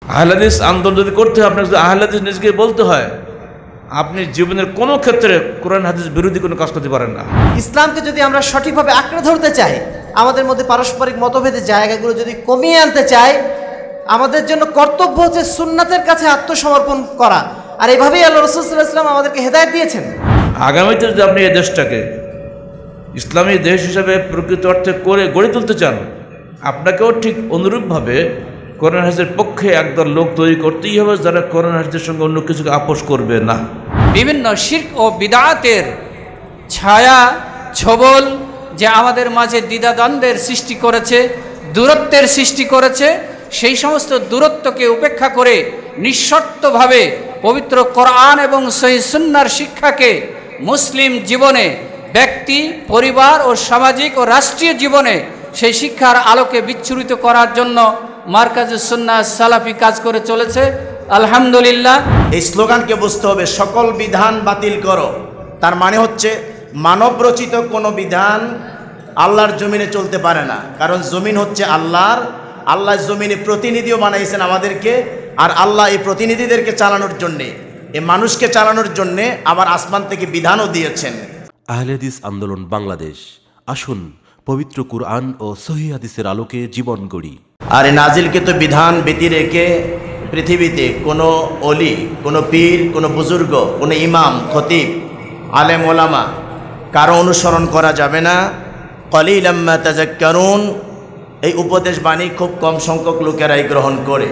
আহলে হাদিস আন্দোলন যদি করতে হয়, আপনাকে যদি আহলে হাদিস নিজেকে বলতে হয়, আপনি জীবনের কোনো ক্ষেত্রে কোরআন হাদিস বিরোধী কোনো কাজ করতে পারেন না। ইসলামকে যদি আমরা সঠিকভাবে আঁকড়ে ধরতে চাই, আমাদের মধ্যে পারস্পরিক মতভেদের জায়গাগুলো যদি কমিয়ে আনতে চাই, আমাদের জন্য কর্তব্য হচ্ছে সুন্নাতের কাছে আত্মসমর্পণ করা। আর এইভাবেই আল্লাহ রাসূল সাল্লাল্লাহু আলাইহি ওয়াসাল্লাম আমাদেরকে হেদায়েত দিয়েছেন। আগামীতে যদি আপনি এই দেশটাকে ইসলামী দেশ হিসেবে প্রকৃত অর্থে করে গড়ে তুলতে চান, আপনাকেও ঠিক অনুরূপভাবে কোরআন হাদিসের পক্ষে একদল লোক তৈরি করতেই হবে, যারা কোরআন হাদিসের সঙ্গে অন্য কিছুকে আপোষ করবে না। বিভিন্ন শিরক ও বিদআতের ছায়া ছবল যে আমাদের মাঝে দ্বিধাদ্বন্দ্বের সৃষ্টি করেছে, দূরত্বের সৃষ্টি করেছে, সেই সমস্ত দূরত্বকে উপেক্ষা করে নিঃশর্তভাবে পবিত্র কোরআন এবং সহিহ সুন্নাহর শিক্ষাকে মুসলিম জীবনে, ব্যক্তি, পরিবার ও সামাজিক ও রাষ্ট্রীয় জীবনে সেই শিক্ষার আলোকে বিচ্ছুরিত করার জন্য মারকাজুস সুন্নাহ সালাফি কাজ করে চলেছে, আলহামদুলিল্লাহ। এই স্লোগানকে বুঝতে হবে, সকল বিধান বাতিল করো। তার মানে হচ্ছে মানব রচিত কোনো বিধান আল্লাহর জমিনে চলতে পারে না, কারণ জমিন হচ্ছে আল্লাহর। আল্লাহ জমিনে প্রতিনিধিও বানাইছেন আমাদেরকে, আর আল্লাহ এই প্রতিনিধিদেরকে চালানোর জন্যে, এই মানুষকে চালানোর জন্যে আবার আসমান থেকে বিধানও দিয়েছেন। আহলে হাদিস আন্দোলন বাংলাদেশ, আসুন পবিত্র কুরআন ও সহিহ হাদিসের আলোকে জীবন গড়ি। আর এই নাজিলকৃত বিধান ব্যতি রেখে পৃথিবীতে কোনো অলি, কোনো পীর, কোনো বুজুর্গ, কোনো ইমাম, খতিব, আলেম ওলামা কারো অনুসরণ করা যাবে না। কলিলাম মা তাযাক্কারুন, এই উপদেশ বাণী খুব কম সংখ্যক লোকেরাই গ্রহণ করে।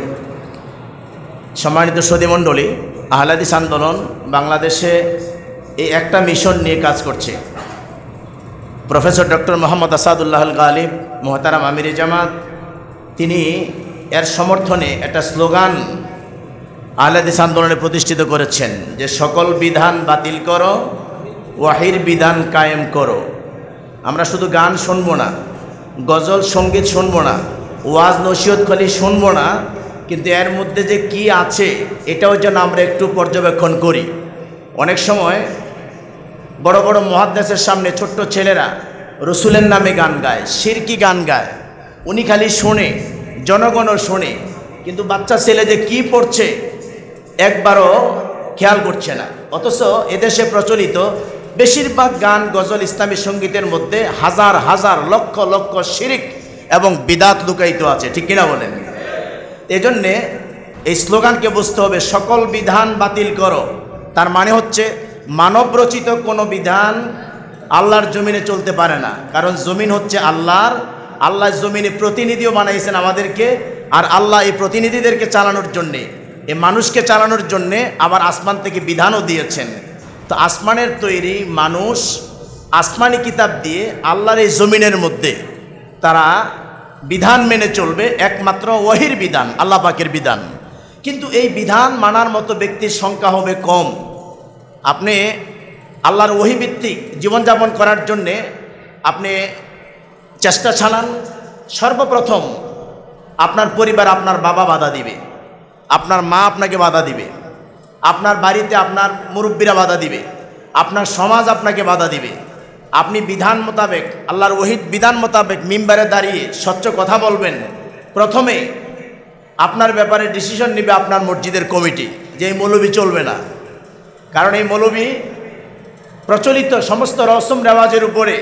সম্মানিত সুধীমণ্ডলী, আহলে হাদিস আন্দোলন বাংলাদেশে এই একটা মিশন নিয়ে কাজ করছে। প্রফেসর ডক্টর মোহাম্মদ আসাদুল্লাহ আল গালিব, মোহতারাম আমিরে জামাত, তিনি এর সমর্থনে একটা স্লোগান আহলে হাদিস আন্দোলনে প্রতিষ্ঠিত করেছেন যে সকল বিধান বাতিল করো, ওয়াহির বিধান কায়েম করো। আমরা শুধু গান শুনবো না, গজল সঙ্গীত শুনবো না, ওয়াজ নসিহত খালি শুনবো না, কিন্তু এর মধ্যে যে কি আছে এটাও যেন আমরা একটু পর্যবেক্ষণ করি। অনেক সময় বড় বড় মুহাদ্দিসের সামনে ছোট্ট ছেলেরা রসুলের নামে গান গায়, শিরকি গান গায়, উনি খালি শোনে, জনগণও শোনে, কিন্তু বাচ্চা ছেলে যে কি পড়ছে একবারও খেয়াল করছে না। অথচ এদেশে প্রচলিত বেশিরভাগ গান, গজল, ইসলামী সঙ্গীতের মধ্যে হাজার হাজার লক্ষ লক্ষ শিরিক এবং বিদাত লুকায়িত আছে, ঠিক কিনা বলেন? এজন্যে এই স্লোগানকে বুঝতে হবে, সকল বিধান বাতিল করো। তার মানে হচ্ছে মানব রচিত কোনো বিধান আল্লাহর জমিনে চলতে পারে না, কারণ জমিন হচ্ছে আল্লাহর। আল্লাহ জমিনে প্রতিনিধিও বানাইছেন আমাদেরকে, আর আল্লাহ এই প্রতিনিধিদেরকে চালানোর জন্যে, এই মানুষকে চালানোর জন্যে আবার আসমান থেকে বিধানও দিয়েছেন। তো আসমানের তৈরি মানুষ আসমানি কিতাব দিয়ে আল্লাহর এই জমিনের মধ্যে তারা বিধান মেনে চলবে, একমাত্র ওয়াহির বিধান, আল্লাহ পাকের বিধান। কিন্তু এই বিধান মানার মতো ব্যক্তির সংখ্যা হবে কম। আপনি আল্লাহর ওহীভিত্তিক জীবনযাপন করার জন্যে আপনি চেষ্টা চালান। সর্বপ্রথম আপনার পরিবার, আপনার বাবা বাধা দিবে, আপনার মা আপনাকে বাধা দিবে, আপনার বাড়িতে আপনার মুরব্বীরা বাধা দিবে, আপনার সমাজ আপনাকে বাধা দিবে। আপনি বিধান মোতাবেক, আল্লাহর ওহীদ বিধান মোতাবেক মিম্বারে দাঁড়িয়ে স্বচ্ছ কথা বলবেন, প্রথমে আপনার ব্যাপারে ডিসিশন নেবে আপনার মসজিদের কমিটি যে এই মৌলবি চলবে না, কারণ এই মৌলবি প্রচলিত সমস্ত রসম রেওয়াজের উপরে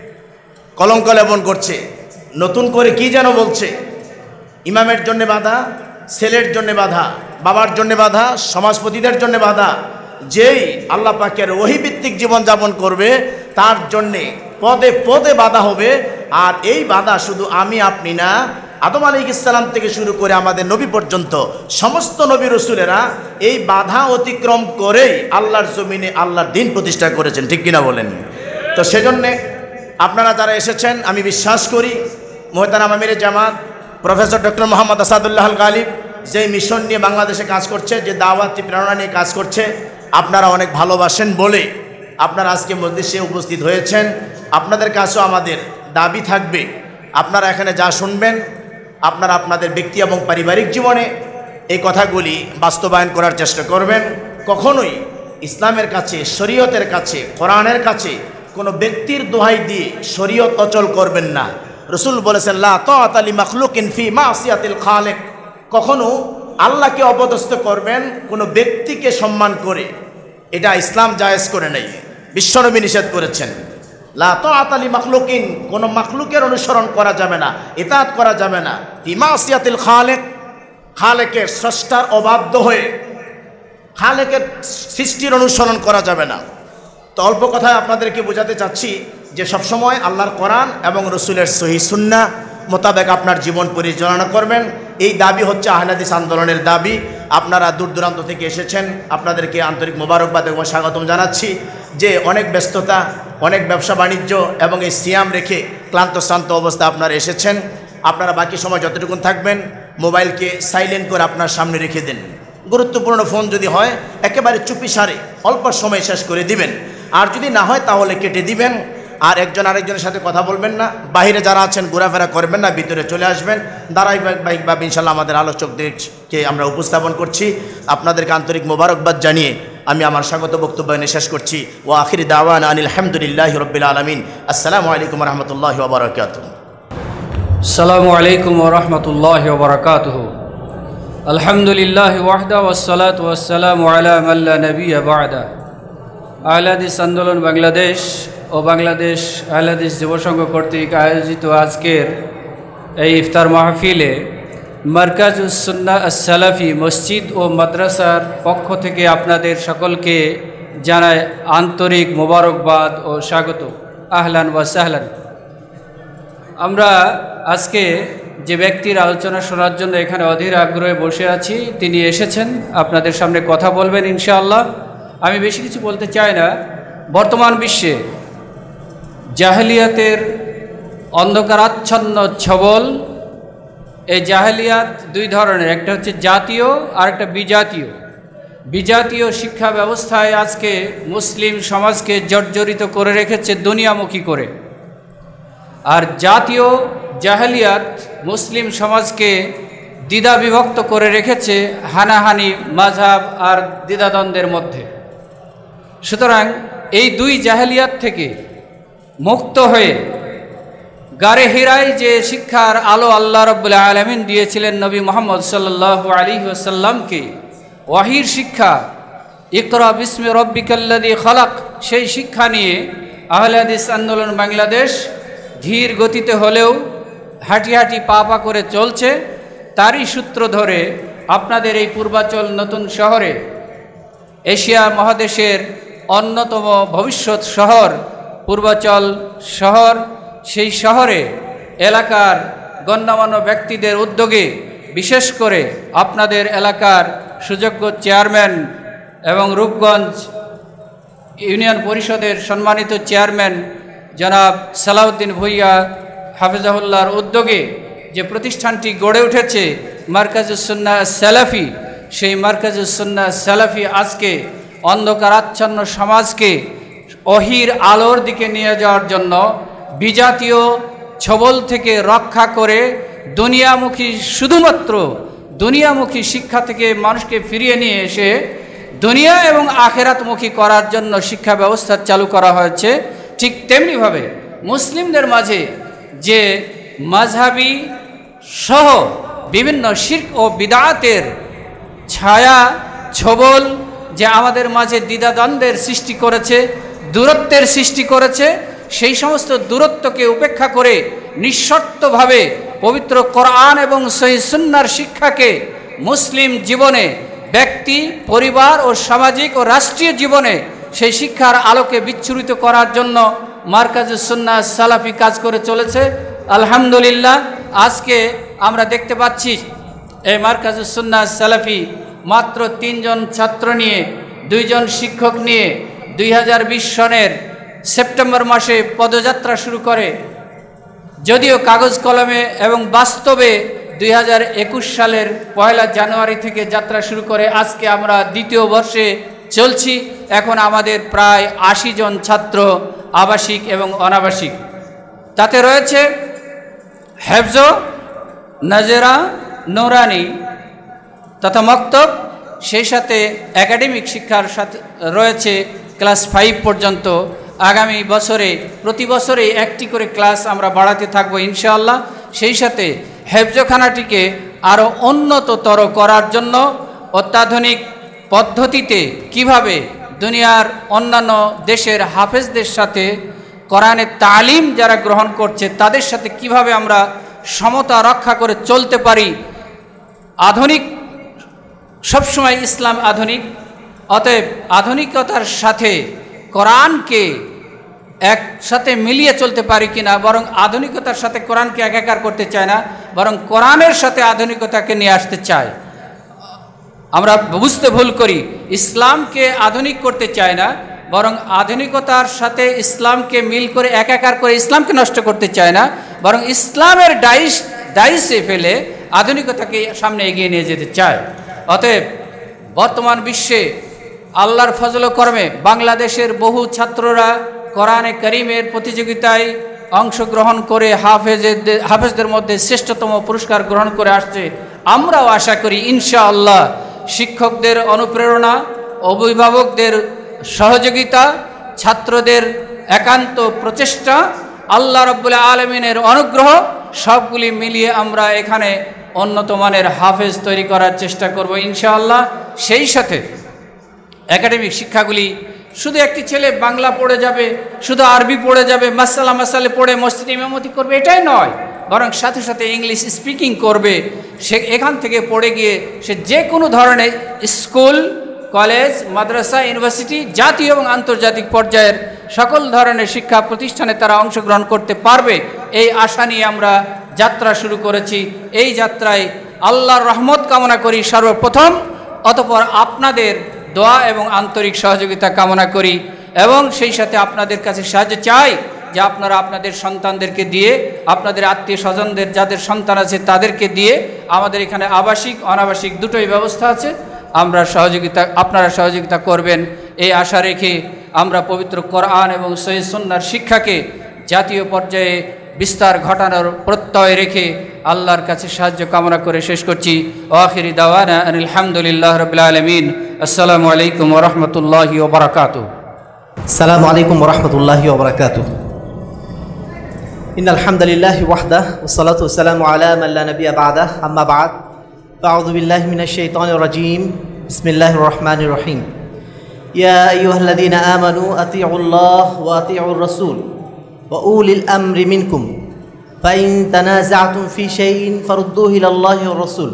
কলঙ্ক লেপন করছে, নতুন করে কি যেন বলছে। ইমামের জন্য বাধা, ছেলের জন্য বাধা, বাবার জন্য বাধা, সমাজপতিদের জন্য বাধা। যেই আল্লাহ পাকের ওহীভিত্তিক জীবনযাপন করবে তার জন্যে পদে পদে বাধা হবে। আর এই বাধা শুধু আমি আপনি না, আদম আলাইহিস সালাম থেকে শুরু করে আমাদের নবী পর্যন্ত সমস্ত নবী রসুলেরা এই বাধা অতিক্রম করেই আল্লাহর জমিনে আল্লাহর দ্বীন প্রতিষ্ঠা করেছেন, ঠিক কিনা বলেন? তো সেজন্যে আপনারা যারা এসেছেন, আমি বিশ্বাস করি মোহতারাম আমিরে জামাত প্রফেসর ডক্টর মোহাম্মদ আসাদুল্লাহ আল গালিব যে মিশন নিয়ে বাংলাদেশে কাজ করছে, যে দাওয়াতি প্রেরণা নিয়ে কাজ করছে, আপনারা অনেক ভালোবাসেন বলে আপনারা আজকে মজলিসে উপস্থিত হয়েছেন। আপনাদের কাছেও আমাদের দাবি থাকবে, আপনারা এখানে যা শুনবেন আপনারা আপনাদের ব্যক্তি এবং পারিবারিক জীবনে এই কথাগুলি বাস্তবায়ন করার চেষ্টা করবেন। কখনোই ইসলামের কাছে, শরীয়তের কাছে, কোরআনের কাছে কোনো ব্যক্তির দোহাই দিয়ে শরীয়ত অচল করবেন না। রসুল বলেছেন, লা তাআতা লি মাখলুকিন ফি মাসিয়াতিল খালিক, কখনো আল্লাহকে অপদস্থ করবেন কোনো ব্যক্তিকে সম্মান করে, এটা ইসলাম জায়েজ করে নেই। বিশ্বনবী নিষেধ করেছেন, লা তাআতা লি মাখলুকিন, কোনো মাখলুকের অনুসরণ করা যাবে না, ইতাআত করা যাবে না। ফি মাসিয়াতিল খালিক, খালেকের স্রষ্টার অবাধ্য হয়ে খালেকের সৃষ্টির অনুসরণ করা যাবে না। তো অল্প কথায় আপনাদেরকে বোঝাতে চাচ্ছি যে সবসময় আল্লাহর কোরআন এবং রসুলের সহিহ সুন্নাহ মোতাবেক আপনার জীবন পরিচালনা করবেন। এই দাবি হচ্ছে আহলে হাদিস আন্দোলনের দাবি। আপনারা দূর দূরান্ত থেকে এসেছেন, আপনাদেরকে আন্তরিক মোবারকবাদ এবং স্বাগতম জানাচ্ছি। যে অনেক ব্যস্ততা, অনেক ব্যবসা বাণিজ্য এবং এই সিয়াম রেখে ক্লান্ত শ্রান্ত অবস্থায় আপনারা এসেছেন। আপনারা বাকি সময় যতটুকুন থাকবেন মোবাইলকে সাইলেন্ট করে আপনার সামনে রেখে দেন। গুরুত্বপূর্ণ ফোন যদি হয় একেবারে চুপি সারে অল্প সময় শেষ করে দিবেন, আর যদি না হয় তাহলে কেটে দিবেন। আর একজন আরেকজনের সাথে কথা বলবেন না, বাইরে যারা আছেন ঘোরাফেরা করবেন না, ভিতরে চলে আসবেন। ধারাবাহিকভাবে ইনশাল্লাহ আমাদের আলোচকদেরকে আমরা উপস্থাপন করছি। আপনাদেরকে আন্তরিক মোবারকবাদ জানিয়ে আমি আমার স্বাগত বক্তব্য এনে শেষ করছি। ও আখির দাওয়ান আনিল হামদুলিল্লাহি রাব্বিল আলামিন। আসসালামু আলাইকুম ওয়া রাহমাতুল্লাহি ওয়া বারাকাতুহু। আসসালামু আলাইকুম ওয়া রাহমাতুল্লাহি ওয়া বারাকাতুহু। আলহামদুলিল্লাহ ওয়াহদা ওয়াসসালাতু ওয়াসসালামু আলা মান লা নাবিয়্যা বা'দা। আহলে হাদিস আন্দোলন বাংলাদেশ ও বাংলাদেশ আহলে হাদিস যুব সংঘ কর্তৃক আয়োজিত আজকের এই ইফতার মাহফিলে মারকাজুস সুন্নাহ আস-সালাফি মসজিদ ও মাদ্রাসার পক্ষ থেকে আপনাদের সকলকে জানাই আন্তরিক মোবারকবাদ ও স্বাগত। আহলান ওয়া সাহলান। আমরা আজকে যে ব্যক্তির আলোচনা শোনার জন্য এখানে অধীর আগ্রহে বসে আছি, তিনি এসেছেন, আপনাদের সামনে কথা বলবেন ইনশাআল্লাহ। আমি বেশি কিছু বলতে চাই না। বর্তমান বিশ্বে জাহেলিয়াতের অন্ধকারাচ্ছন্ন ছবল, এই জাহেলিয়াত দুই ধরনের, একটা হচ্ছে জাতীয় আর একটা বিজাতীয়। বিজাতীয় শিক্ষা ব্যবস্থায় আজকে মুসলিম সমাজকে জর্জরিত করে রেখেছে দুনিয়ামুখী করে, আর জাতীয় জাহেলিয়াত মুসলিম সমাজকে দ্বিধা বিভক্ত করে রেখেছে হানাহানি, মাযহাব আর দ্বিধাদ্বন্দ্বের মধ্যে। সুতরাং এই দুই জাহেলিয়াত থেকে মুক্ত হয়ে গারে হিরায় যে শিক্ষার আলো আল্লাহ রাব্বুল আলামিন দিয়েছিলেন নবী মুহাম্মদ সাল্লাল্লাহু আলাইহি ওয়াসাল্লামকে, ওয়াহির শিক্ষা, ইকরা বিসমি রাব্বিকাল্লাযী খালাক, সেই শিক্ষা নিয়ে আহলে হাদিস আন্দোলন বাংলাদেশ ধীর গতিতে হলেও হাঁটি হাঁটি পা পা করে চলছে। তারই সূত্র ধরে আপনাদের এই পূর্বাচল নতুন শহরে, এশিয়া মহাদেশের অন্যতম ভবিষ্যৎ শহর পূর্বাচল শহর, সেই শহরে এলাকার গণ্যমান্য ব্যক্তিদের উদ্যোগে, বিশেষ করে আপনাদের এলাকার সুযোগ্য চেয়ারম্যান এবং রূপগঞ্জ ইউনিয়ন পরিষদের সম্মানিত চেয়ারম্যান জনাব সালাউদ্দিন ভূঁইয়া হাফিজাহুল্লাহর উদ্যোগে যে প্রতিষ্ঠানটি গড়ে উঠেছে মারকাজুস সুন্নাহ সালাফি, সেই মারকাজুস সুন্নাহ সালাফি আজকে অন্ধকারাচ্ছন্ন সমাজকে ওহির আলোর দিকে নিয়ে যাওয়ার জন্য বিজাতীয় ছবল থেকে রক্ষা করে দুনিয়ামুখী, শুধুমাত্র দুনিয়ামুখী শিক্ষা থেকে মানুষকে ফিরিয়ে নিয়ে এসে দুনিয়া এবং আখেরাতমুখী করার জন্য শিক্ষা ব্যবস্থা চালু করা হয়েছে। ঠিক তেমনিভাবে মুসলিমদের মাঝে যে মাযহাবী সহ বিভিন্ন শিরক ও বিদআতের ছায়া ছবল যে আমাদের মাঝে দ্বিধাদ্বন্দ্বের সৃষ্টি করেছে, দূরত্বের সৃষ্টি করেছে, সেই সমস্ত দূরত্বকে উপেক্ষা করে নিঃশর্তভাবে পবিত্র কোরআন এবং সহিহ সুন্নাহর শিক্ষাকে মুসলিম জীবনে, ব্যক্তি, পরিবার ও সামাজিক ও রাষ্ট্রীয় জীবনে সেই শিক্ষার আলোকে বিচ্ছুরিত করার জন্য মারকাজুস সুন্নাহ সালাফি কাজ করে চলেছে। আলহামদুলিল্লাহ, আজকে আমরা দেখতে পাচ্ছি এই মারকাজুস সুন্নাহ সালাফি মাত্র 3 জন ছাত্র নিয়ে, 2 জন শিক্ষক নিয়ে 2020 সনের সেপ্টেম্বর মাসে পদযাত্রা শুরু করে। যদিও কাগজ কলমে এবং বাস্তবে 2021 সালের 1 জানুয়ারি থেকে যাত্রা শুরু করে আজকে আমরা 2য় বর্ষে চলছি। এখন আমাদের প্রায় 80 জন ছাত্র, আবাসিক এবং অনাবাসিক। তাতে রয়েছে হেফজ, নাজেরা, নুরানি তথা মক্তব, সেই সাথে একাডেমিক শিক্ষার সাথে রয়েছে ক্লাস 5 পর্যন্ত। আগামী বছরে প্রতি বছরে একটি করে ক্লাস আমরা বাড়াতে থাকবো ইনশাআল্লাহ। সেই সাথে হেফজখানাটিকে আরও উন্নততর করার জন্য অত্যাধুনিক পদ্ধতিতে কিভাবে দুনিয়ার অন্যান্য দেশের হাফেজদের সাথে কোরআনের তালিম যারা গ্রহণ করছে তাদের সাথে কিভাবে আমরা সমতা রক্ষা করে চলতে পারি। আধুনিক সবসময় ইসলাম আধুনিক, অতএব আধুনিকতার সাথে কোরআনকে একসাথে মিলিয়ে চলতে পারি কিনা, বরং আধুনিকতার সাথে কোরআনকে একাকার করতে চায় না, বরং কোরআনের সাথে আধুনিকতাকে নিয়ে আসতে চায়। আমরা বুঝতে ভুল করি, ইসলামকে আধুনিক করতে চায় না, বরং আধুনিকতার সাথে ইসলামকে মিল করে একাকার করে ইসলামকে নষ্ট করতে চায় না, বরং ইসলামের ডাইসে ফেলে আধুনিকতাকে সামনে এগিয়ে নিয়ে যেতে চায়। অতএব বর্তমান বিশ্বে আল্লাহর ফজল কর্মে বাংলাদেশের বহু ছাত্ররা কোরআনে করিমের প্রতিযোগিতায় অংশগ্রহণ করে হাফেজদের মধ্যে শ্রেষ্ঠতম পুরস্কার গ্রহণ করে আসছে। আমরাও আশা করি ইনশাআল্লাহ শিক্ষকদের অনুপ্রেরণা, অভিভাবকদের সহযোগিতা, ছাত্রদের একান্ত প্রচেষ্টা, আল্লাহ রাব্বুল আলামিনের অনুগ্রহ সবগুলি মিলিয়ে আমরা এখানে উন্নত মানের হাফেজ তৈরি করার চেষ্টা করব ইনশাআল্লাহ। সেই সাথে একাডেমিক শিক্ষাগুলি শুধু একটি ছেলে বাংলা পড়ে যাবে, শুধু আরবি পড়ে যাবে, মাসালে পড়ে মসজিদে ইমামতি করবে, এটাই নয়, বরং সাথে সাথে ইংলিশ স্পিকিং করবে। সে এখান থেকে পড়ে গিয়ে সে যে কোনো ধরনের স্কুল, কলেজ, মাদ্রাসা, ইউনিভার্সিটি, জাতীয় এবং আন্তর্জাতিক পর্যায়ের সকল ধরনের শিক্ষা প্রতিষ্ঠানে তারা অংশগ্রহণ করতে পারবে, এই আশা নিয়ে আমরা যাত্রা শুরু করেছি। এই যাত্রায় আল্লাহর রহমত কামনা করি সর্বপ্রথম, অতঃপর আপনাদের দোয়া এবং আন্তরিক সহযোগিতা কামনা করি এবং সেই সাথে আপনাদের কাছে সাহায্য চাই যে আপনারা আপনাদের সন্তানদেরকে দিয়ে, আপনাদের আত্মীয় স্বজনদের যাদের সন্তান আছে তাদেরকে দিয়ে, আমাদের এখানে আবাসিক অনাবাসিক দুটোই ব্যবস্থা আছে, আপনারা সহযোগিতা করবেন এই আশা রেখে আমরা পবিত্র কোরআন এবং সহিহ সুন্নাহর শিক্ষাকে জাতীয় পর্যায়ে বিস্তার ঘটানোর প্রত্যয় রেখে আল্লাহর কাছে সাহায্য কামনা করে শেষ করছি। আখিরি দাওয়ানা আলহামদুলিল্লাহ রাব্বিল আলামিন। আসসালামু আলাইকুম ওয়া রাহমাতুল্লাহি ওয়া বারাকাতুহু। আসসালামু আলাইকুম ওয়া রাহমাতুল্লাহি ওয়া বারাকাতুহু। ইন্নাল হামদুলিল্লাহি ওয়াহদাহু ওয়াস সালাতু ওয়াস সালামু আলা মান লা নাবিয়্যা বা'দাহু, আম্মা বা'দ। আউযু বিল্লাহি মিনাশ শাইতানির রাজীম। বিসমিল্লাহির রহমানির রহিম। ইয়া আইয়ুহাল্লাযীনা আমানু আতিউল্লাহ ওয়া আতিউর রাসূল ওয়া উলিল আমরি মিনকুম ফাইন তানাযা'তুম ফি শাইইন ফারুদ্দুহু ইলাল্লাহি ওয়ার রাসূল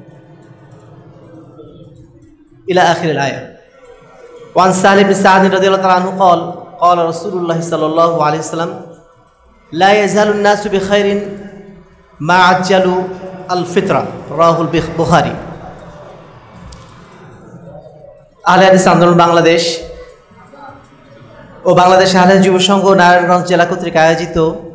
ইলা আখিরিল আয়াত। ওয়ান সাহল ইবনে সা'দ রাদিয়াল্লাহু তাআলা আনহু قال قال رسول الله صلى الله عليه وسلم لا يزال الناس بخير ما عجلوا الفطرة رواه البخاري। আহলে হাদিস আন্দোলন বাংলাদেশ ও বাংলাদেশ আহলে হাদিস যুব সংঘ নারায়ণগঞ্জ জেলা কর্তৃক আয়োজিত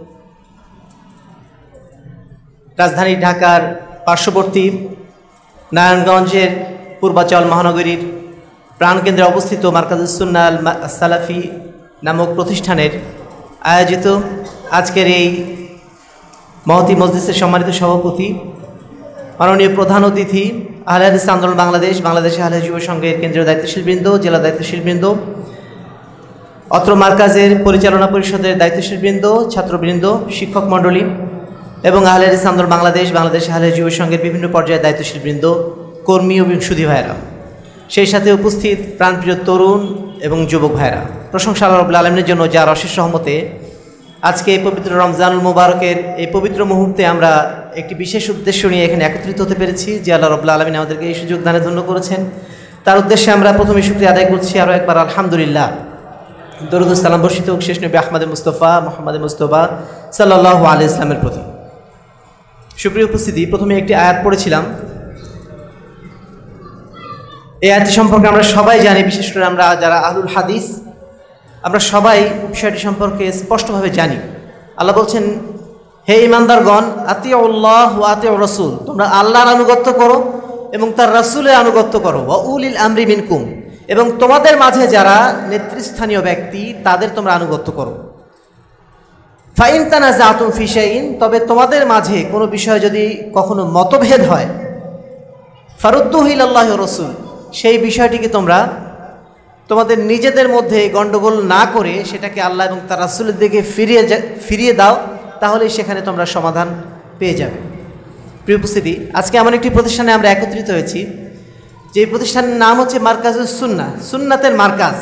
রাজধানী ঢাকার পার্শ্ববর্তী নারায়ণগঞ্জের পূর্বাচল মহানগরীর প্রাণকেন্দ্রে অবস্থিত মারকাজুস সুন্নাহ আল সালাফি নামক প্রতিষ্ঠানের আয়োজিত আজকের এই মহতী মজলিসের সম্মানিত সভাপতি, মাননীয় প্রধান অতিথি, আহলে হাদিস আন্দোলন বাংলাদেশ, বাংলাদেশ আহলে হাদিস যুব সংঘের কেন্দ্রীয় দায়িত্বশীলবৃন্দ, জেলা দায়িত্বশীলবৃন্দ, অত্র মার্কাজের পরিচালনা পরিষদের দায়িত্বশীলবৃন্দ, ছাত্রবৃন্দ, শিক্ষক মণ্ডলী এবং আহলে হাদিস আন্দোলন বাংলাদেশ, বাংলাদেশ আহলে হাদিস যুব সংঘের বিভিন্ন পর্যায়ের দায়িত্বশীলবৃন্দ, কর্মী এবং সুধী ভাইয়েরা, সেই সাথে উপস্থিত প্রাণপ্রিয় তরুণ এবং যুবক ভাইয়েরা, প্রশংসা আল্লাহ রাব্বুল আলামিনের জন্য যার অশেষ রহমতে আজকে এই পবিত্র রমজানুল মুবারকের এই পবিত্র মুহূর্তে আমরা একটি বিশেষ উদ্দেশ্য নিয়ে এখানে একত্রিত হতে পেরেছি, যে আল্লাহ রাব্বুল আলামিন আমাদেরকে এই সুযোগ দানে ধন্য করেছেন। তার উদ্দেশ্যে আমরা প্রথমে শুকরিয়া আদায় করছি আরও একবার আলহামদুলিল্লাহ। দরুদ ও সালাম বর্ষিত হোক শেষ নবী আহমদ মুস্তফা মুহাম্মদ মুস্তফা সাল্লাল্লাহু আলাইহি ইসলামের প্রতি। সুপ্রিয় উপস্থিতি, প্রথমে একটি আয়াত পড়েছিলাম। এই আয়াতটি সম্পর্কে আমরা সবাই জানি, বিশেষ করে আমরা যারা আহলুল হাদিস আমরা সবাই বিষয়টি সম্পর্কে স্পষ্টভাবে জানি। আল্লাহ বলছেন, হে ইমানদারগণ, আতিউল্লাহ ওয়া আতিউর রাসূল, তোমরা আল্লাহর আনুগত্য করো এবং তার রাসূলের আনুগত্য করো, ওয়া উলিল আমরি মিনকুম, এবং তোমাদের মাঝে যারা নেতৃস্থানীয় ব্যক্তি তাদের তোমরা আনুগত্য করো। ফাইন তানাযা'তুম ফি শাইইন, তবে তোমাদের মাঝে কোনো বিষয় যদি কখনো মতভেদ হয়, ফারুদ্দুহু ইলাল্লাহি ওয়া রাসূল, সেই বিষয়টিকে তোমরা তোমাদের নিজেদের মধ্যে গণ্ডগোল না করে সেটাকে আল্লাহ এবং তার রাসূলের দিকে ফিরিয়ে দাও, তাহলে সেখানে তোমরা সমাধান পেয়ে যাবে। প্রিয় উপস্থিতি, আজকে এমন একটি প্রতিষ্ঠানে আমরা একত্রিত হয়েছি যে প্রতিষ্ঠানের নাম হচ্ছে মার্কাজুস সুন্নাহ, সুন্নাতের মার্কাজ।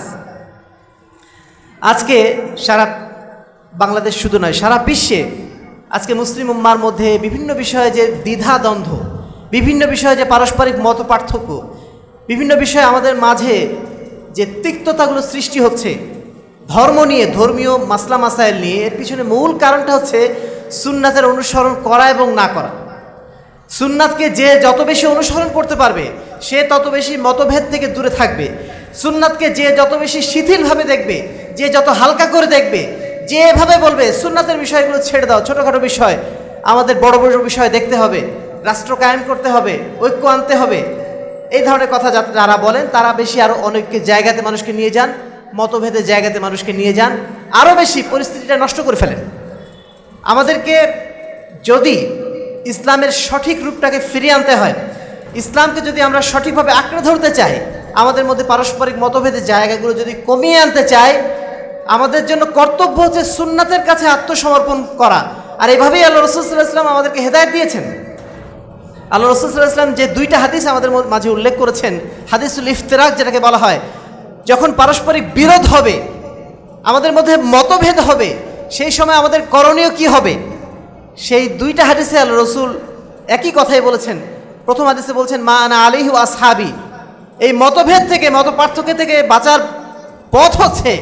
আজকে সারা বাংলাদেশ শুধু নয়, সারা বিশ্বে আজকে মুসলিম উম্মার মধ্যে বিভিন্ন বিষয়ে যে দ্বিধাদ্বন্দ্ব, বিভিন্ন বিষয়ে যে পারস্পরিক মত পার্থক্য, বিভিন্ন বিষয়ে আমাদের মাঝে যে তিক্ততাগুলো সৃষ্টি হচ্ছে ধর্ম নিয়ে, ধর্মীয় মাসলা মাসাইল নিয়ে, এর পিছনে মূল কারণটা হচ্ছে সুন্নাতের অনুসরণ করা এবং না করা। সুন্নাতকে যে যত বেশি অনুসরণ করতে পারবে সে তত বেশি মতভেদ থেকে দূরে থাকবে। সুন্নাতকে যে যত বেশি শিথিলভাবে দেখবে, যে যত হালকা করে দেখবে, যেভাবে বলবে সুন্নাতের বিষয়গুলো ছেড়ে দাও, ছোটোখাটো বিষয়, আমাদের বড় বড় বিষয় দেখতে হবে, রাষ্ট্র কায়েম করতে হবে, ঐক্য আনতে হবে, এই ধরনের কথা যারা বলেন তারা বেশি আরও অনেক জায়গাতে মানুষকে নিয়ে যান, মতভেদের জায়গাতে মানুষকে নিয়ে যান, আরও বেশি পরিস্থিতিটা নষ্ট করে ফেলেন। আমাদেরকে যদি ইসলামের সঠিক রূপটাকে ফিরিয়ে আনতে হয়, ইসলামকে যদি আমরা সঠিকভাবে আঁকড়ে ধরতে চাই, আমাদের মধ্যে পারস্পরিক মতভেদের জায়গাগুলো যদি কমিয়ে আনতে চাই, আমাদের জন্য কর্তব্য হচ্ছে সুন্নাতের কাছে আত্মসমর্পণ করা। আর এভাবেই আল্লাহ রাসূল সাল্লাল্লাহু আলাইহি ওয়াসাল্লাম আমাদেরকে হেদায়েত দিয়েছেন। আল্লাহ রাসূল সাল্লাল্লাহু আলাইহি ওয়াসাল্লাম যে দুইটা হাদিস আমাদের মাঝে উল্লেখ করেছেন, হাদিসুল ইফতিরাক যেটাকে বলা হয়, যখন পারস্পরিক বিরোধ হবে, আমাদের মধ্যে মতভেদ হবে, সেই সময় আমাদের করণীয় কি হবে, সেই দুইটা হাদিসে আল্লাহ রাসূল একই কথাই বলেছেন। প্রথম হাদিসে বলছেন মা আনা আলাইহি ওয়া আসহাবি, এই মতভেদ থেকে, মত পার্থক্য থেকে বাঁচার পথ হচ্ছে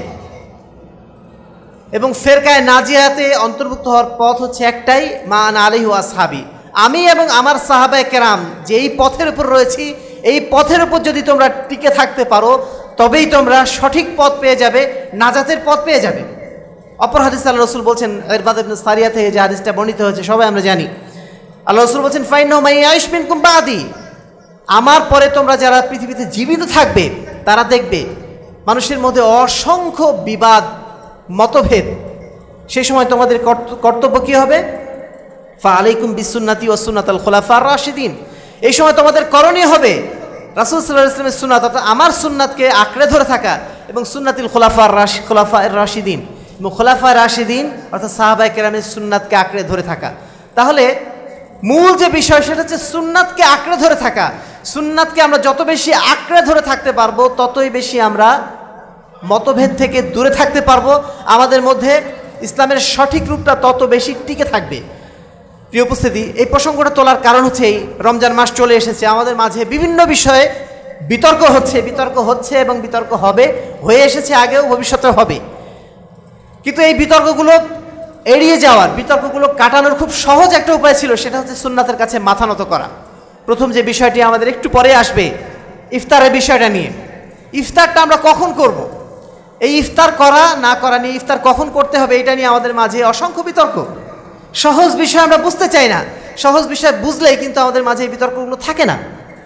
এবং ফেরকায়ে নাজিয়াতে অন্তর্ভুক্ত হওয়ার পথ হচ্ছে একটাই, মা আনা আলাইহি ওয়া আসহাবি, আমি এবং আমার সাহাবায়ে কেরাম যে এই পথের উপর রয়েছি, এই পথের উপর যদি তোমরা টিকে থাকতে পারো তবেই তোমরা সঠিক পথ পেয়ে যাবে, নাজাতের পথ পেয়ে যাবে। অপর হাদিস আল্লাহ রাসূল বলছেন, ইরবাদ ইবনে সারিয়া থেকে যে হাদিসটা বর্ণিত হয়েছে সবাই আমরা জানি, আল্লাহ রাসূল বলছেন ফাইন্নাহু মান ইয়াইশ মিনকুম বাদি, আমার পরে তোমরা যারা পৃথিবীতে জীবিত থাকবে তারা দেখবে মানুষের মধ্যে অসংখ্য বিবাদ, মতভেদ। সেই সময় তোমাদের কর্তব্য কী হবে? ফাআলাইকুম বিসুন্নতি ওয়া সুন্নাতাল খুলাফার রাশিদিন, এই সময় তোমাদের করণীয় হবে রাসূল সাল্লাল্লাহু আলাইহি ওয়াসাল্লামের সুন্নাত, অর্থাৎ আমার সুন্নাতকে আঁকড়ে ধরে থাকা, এবং সুন্নাতুল খুলাফার রাশিদিন, এবং খুলাফায়ে রাশিদিন অর্থাৎ সাহাবায়ে কেরামের সুন্নাতকে আঁকড়ে ধরে থাকা। তাহলে মূল যে বিষয় সেটা হচ্ছে সুন্নাতকে আঁকড়ে ধরে থাকা। সুন্নাতকে আমরা যত বেশি আঁকড়ে ধরে থাকতে পারবো ততই বেশি আমরা মতভেদ থেকে দূরে থাকতে পারবো, আমাদের মধ্যে ইসলামের সঠিক রূপটা তত বেশি টিকে থাকবে। প্রিয় উপস্থিতি, এই প্রসঙ্গটা তোলার কারণ হচ্ছে এই রমজান মাস চলে এসেছে, আমাদের মাঝে বিভিন্ন বিষয়ে বিতর্ক হচ্ছে এবং বিতর্ক হবে, হয়ে এসেছে আগেও, ভবিষ্যতেও হবে। কিন্তু এই বিতর্কগুলো এড়িয়ে যাওয়ার, বিতর্কগুলো কাটানোর খুব সহজ একটা উপায় ছিল, সেটা হচ্ছে সুন্নাতের কাছে মাথা নত করা। প্রথম যে বিষয়টি আমাদের একটু পরে আসবে, ইফতারের বিষয়টা নিয়ে। ইফতারটা আমরা কখন করব? এই ইফতার করা না করা নিয়ে, ইফতার কখন করতে হবে এটা নিয়ে আমাদের মাঝে অসংখ্য বিতর্ক। সহজ বিষয় আমরা বুঝতে চাই না, সহজ বিষয় বুঝলেই কিন্তু আমাদের মাঝে এই বিতর্কগুলো থাকে না।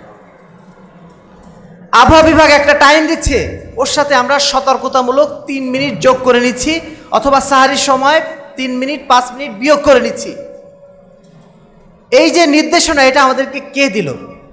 আবহাওয়া বিভাগ একটা টাইম দিচ্ছে, ওর সাথে আমরা সতর্কতামূলক 3 মিনিট যোগ করে নিচ্ছি, অথবা সাহারির সময় 3 মিনিট 5 মিনিট বিয়োগ করে নিচ্ছি। এই যে নির্দেশনা, এটা আমাদেরকে কে দিল?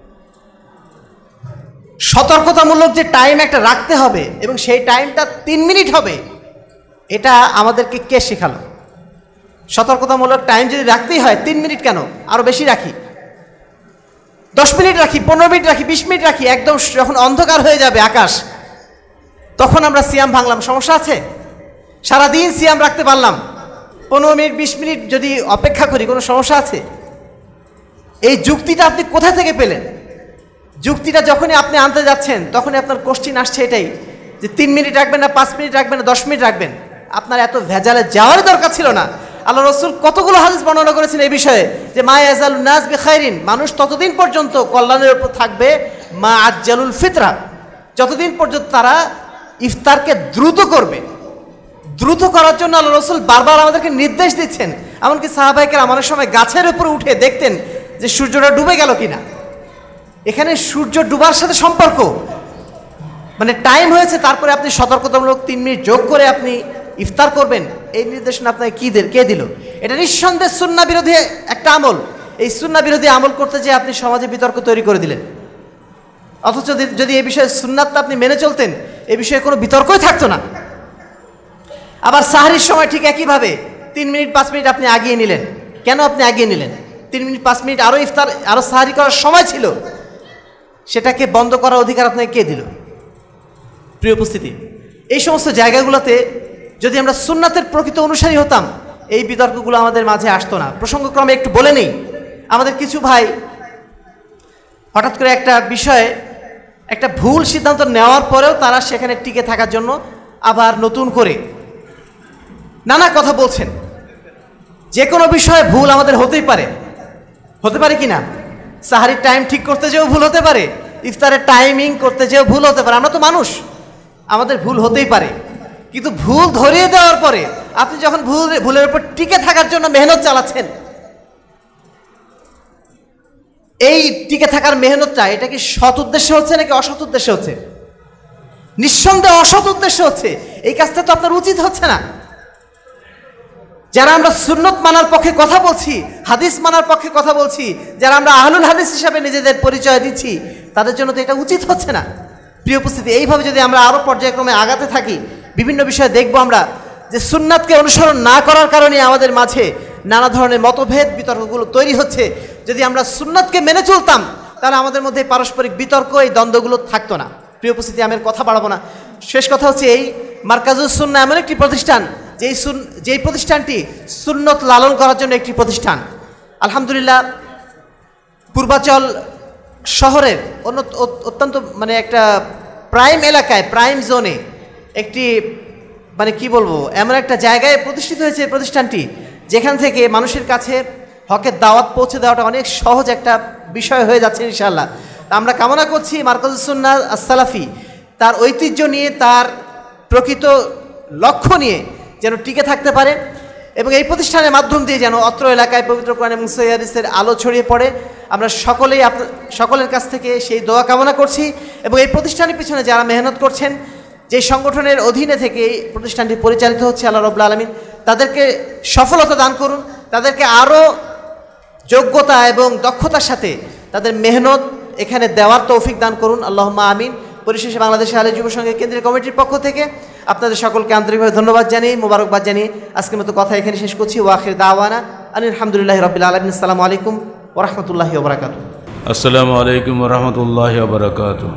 সতর্কতামূলক যে টাইম একটা রাখতে হবে এবং সেই টাইমটা 3 মিনিট হবে, এটা আমাদেরকে কে শেখালো? সতর্কতামূলক টাইম যদি রাখতেই হয় 3 মিনিট কেন, আরও বেশি রাখি, 10 মিনিট রাখি, 15 মিনিট রাখি, 20 মিনিট রাখি, একদম যখন অন্ধকার হয়ে যাবে আকাশ তখন আমরা সিয়াম ভাঙলাম, সমস্যা আছে? সারাদিন সিয়াম রাখতে পারলাম, 15 মিনিট 20 মিনিট যদি অপেক্ষা করি, কোনো সমস্যা আছে? এই যুক্তিটা আপনি কোথা থেকে পেলেন? যুক্তিটা যখনই আপনি আনতে যাচ্ছেন তখনই আপনার কোশ্চিন আসছে এটাই যে 3 মিনিট রাখবেন না 5 মিনিট রাখবেন না 10 মিনিট রাখবেন। আপনার এত ভেজালে যাওয়ারই দরকার ছিল না। আল্লাহ রাসূল কতগুলো হাদিস বর্ণনা করেছেন এই বিষয়ে, যে মা ইয়াজালুন নাস বিখাইরিন, মানুষ ততদিন পর্যন্ত কল্যাণের উপর থাকবে, মা আজ্জালুল ফিতরা, যতদিন পর্যন্ত তারা ইফতারকে দ্রুত করবে। দ্রুত করার জন্য আল্লাহ রাসূল বারবার আমাদেরকে নির্দেশ দিচ্ছেন। এমনকি সাহাবায়ে কেরাম অনেক সময় গাছের উপরে উঠে দেখতেন যে সূর্যটা ডুবে গেল কিনা। এখানে সূর্য ডুবার সাথে সম্পর্ক, মানে টাইম হয়েছে তারপরে আপনি সতর্কতামূলক 3 মিনিট যোগ করে আপনি ইফতার করবেন, এই নির্দেশনা আপনাকে কে দিল? এটা নিঃসন্দেহে সুন্নাহ বিরোধী একটা আমল। এই সুন্নাহ বিরোধী আমল করতে যেয়ে আপনি সমাজে বিতর্ক তৈরি করে দিলেন। অথচ যদি এই বিষয়ে সুন্নাতটা আপনি মেনে চলতেন, এই বিষয়ে কোনো বিতর্কই থাকতো না। আবার সাহরির সময় ঠিক একইভাবে 3 মিনিট 5 মিনিট আপনি আগিয়ে নিলেন। কেন আপনি আগিয়ে নিলেন? 3 মিনিট 5 মিনিট আরও ইফতার আরও সাহারি করার সময় ছিল, সেটাকে বন্ধ করার অধিকার আপনাকে কে দিল? প্রিয় উপস্থিতি, এই সমস্ত জায়গাগুলোতে যদি আমরা সুন্নাতের প্রকৃত অনুসারী হতাম, এই বিতর্কগুলো আমাদের মাঝে আসতো না। প্রসঙ্গক্রমে একটু বলে নেই, আমাদের কিছু ভাই হঠাৎ করে একটা বিষয়ে একটা ভুল সিদ্ধান্ত নেওয়ার পরেও তারা সেখানে টিকে থাকার জন্য আবার নতুন করে নানা কথা বলছেন। যে কোনো বিষয়ে ভুল আমাদের হতেই পারে, হতে পারে কি না? সাহারির টাইম ঠিক করতে যেও ভুল হতে পারে, ইফতারের টাইমিং করতে যেও ভুল হতে পারে। আমরা তো মানুষ, আমাদের ভুল হতেই পারে। কিন্তু ভুল ধরিয়ে দেওয়ার পরে আপনি যখন ভুলের উপর টিকে থাকার জন্য মেহনত চালাচ্ছেন, এই টিকে থাকার মেহনতটা এটা কি সৎ উদ্দেশ্যে হচ্ছে নাকি অসৎ উদ্দেশ্যে হচ্ছে? নিঃসন্দেহে অসৎ উদ্দেশ্যে হচ্ছে। এই কাজটা তো আপনার উচিত হচ্ছে না। যারা আমরা সুন্নত মানার পক্ষে কথা বলছি, হাদিস মানার পক্ষে কথা বলছি, যারা আমরা আহলুল হাদিস হিসাবে নিজেদের পরিচয় দিচ্ছি, তাদের জন্য তো এটা উচিত হচ্ছে না। প্রিয় উপস্থিতি, এইভাবে যদি আমরা আরও পর্যায়ক্রমে আগাতে থাকি, বিভিন্ন বিষয়ে দেখব আমরা যে সুন্নাতকে অনুসরণ না করার কারণে আমাদের মাঝে নানা ধরনের মতভেদ বিতর্কগুলো তৈরি হচ্ছে। যদি আমরা সুন্নাতকে মেনে চলতাম, তাহলে আমাদের মধ্যে পারস্পরিক বিতর্ক, এই দ্বন্দ্বগুলো থাকতো না। প্রিয় উপস্থিতি, আমি কথা বাড়াবো না। শেষ কথা হচ্ছে, এই মার্কাজুস সুন্নাহ এমন একটি প্রতিষ্ঠান, যেই প্রতিষ্ঠানটি সুন্নত লালন করার জন্য একটি প্রতিষ্ঠান। আলহামদুলিল্লাহ, পূর্বাচল শহরের অত্যন্ত একটা প্রাইম এলাকায়, প্রাইম জোনে একটি কি বলবো, এমন একটা জায়গায় প্রতিষ্ঠিত হয়েছে এই প্রতিষ্ঠানটি, যেখান থেকে মানুষের কাছে হকের দাওয়াত পৌঁছে দেওয়াটা অনেক সহজ একটা বিষয় হয়ে যাচ্ছে ইনশাআল্লাহ। তা আমরা কামনা করছি মার্কাজুস সুন্নাহ আস-সালাফি তার ঐতিহ্য নিয়ে, তার প্রকৃত লক্ষ্য নিয়ে যেন টিকে থাকতে পারে, এবং এই প্রতিষ্ঠানের মাধ্যম দিয়ে যেন অত্র এলাকায় পবিত্র কোরআন এবং সহিহ হাদিসের আলো ছড়িয়ে পড়ে। আমরা সকলেই সকলের কাছ থেকে সেই দোয়া কামনা করছি। এবং এই প্রতিষ্ঠানের পিছনে যারা মেহনত করছেন, যে সংগঠনের অধীনে থেকে এই প্রতিষ্ঠানটি পরিচালিত হচ্ছে, আল্লাহ রাব্বুল আলামিন তাদেরকে সফলতা দান করুন, তাদেরকে আরও যোগ্যতা এবং দক্ষতার সাথে তাদের মেহনত এখানে দেওয়ার তৌফিক দান করুন, আল্লাহুম্মা আমিন। পরিশেষে বাংলাদেশ আহলে যুব সংঘের কেন্দ্রীয় কমিটির পক্ষ থেকে আপনাদের সকলকে আন্তরিকভাবে ধন্যবাদ জানিয়ে, মোবারকবাদ জানিয়ে আজকের মতো কথা এখানে শেষ করছি। ওয়া আখির দাওয়ানা আলহামদুলিল্লাহি রাব্বিল আলামিন। আসসালামু আলাইকুম ওয়া রাহমাতুল্লাহি ওয়া বারাকাতুহু। আসসালামু আলাইকুম ওয়া রাহমাতুল্লাহি ওয়া বারাকাতুহু।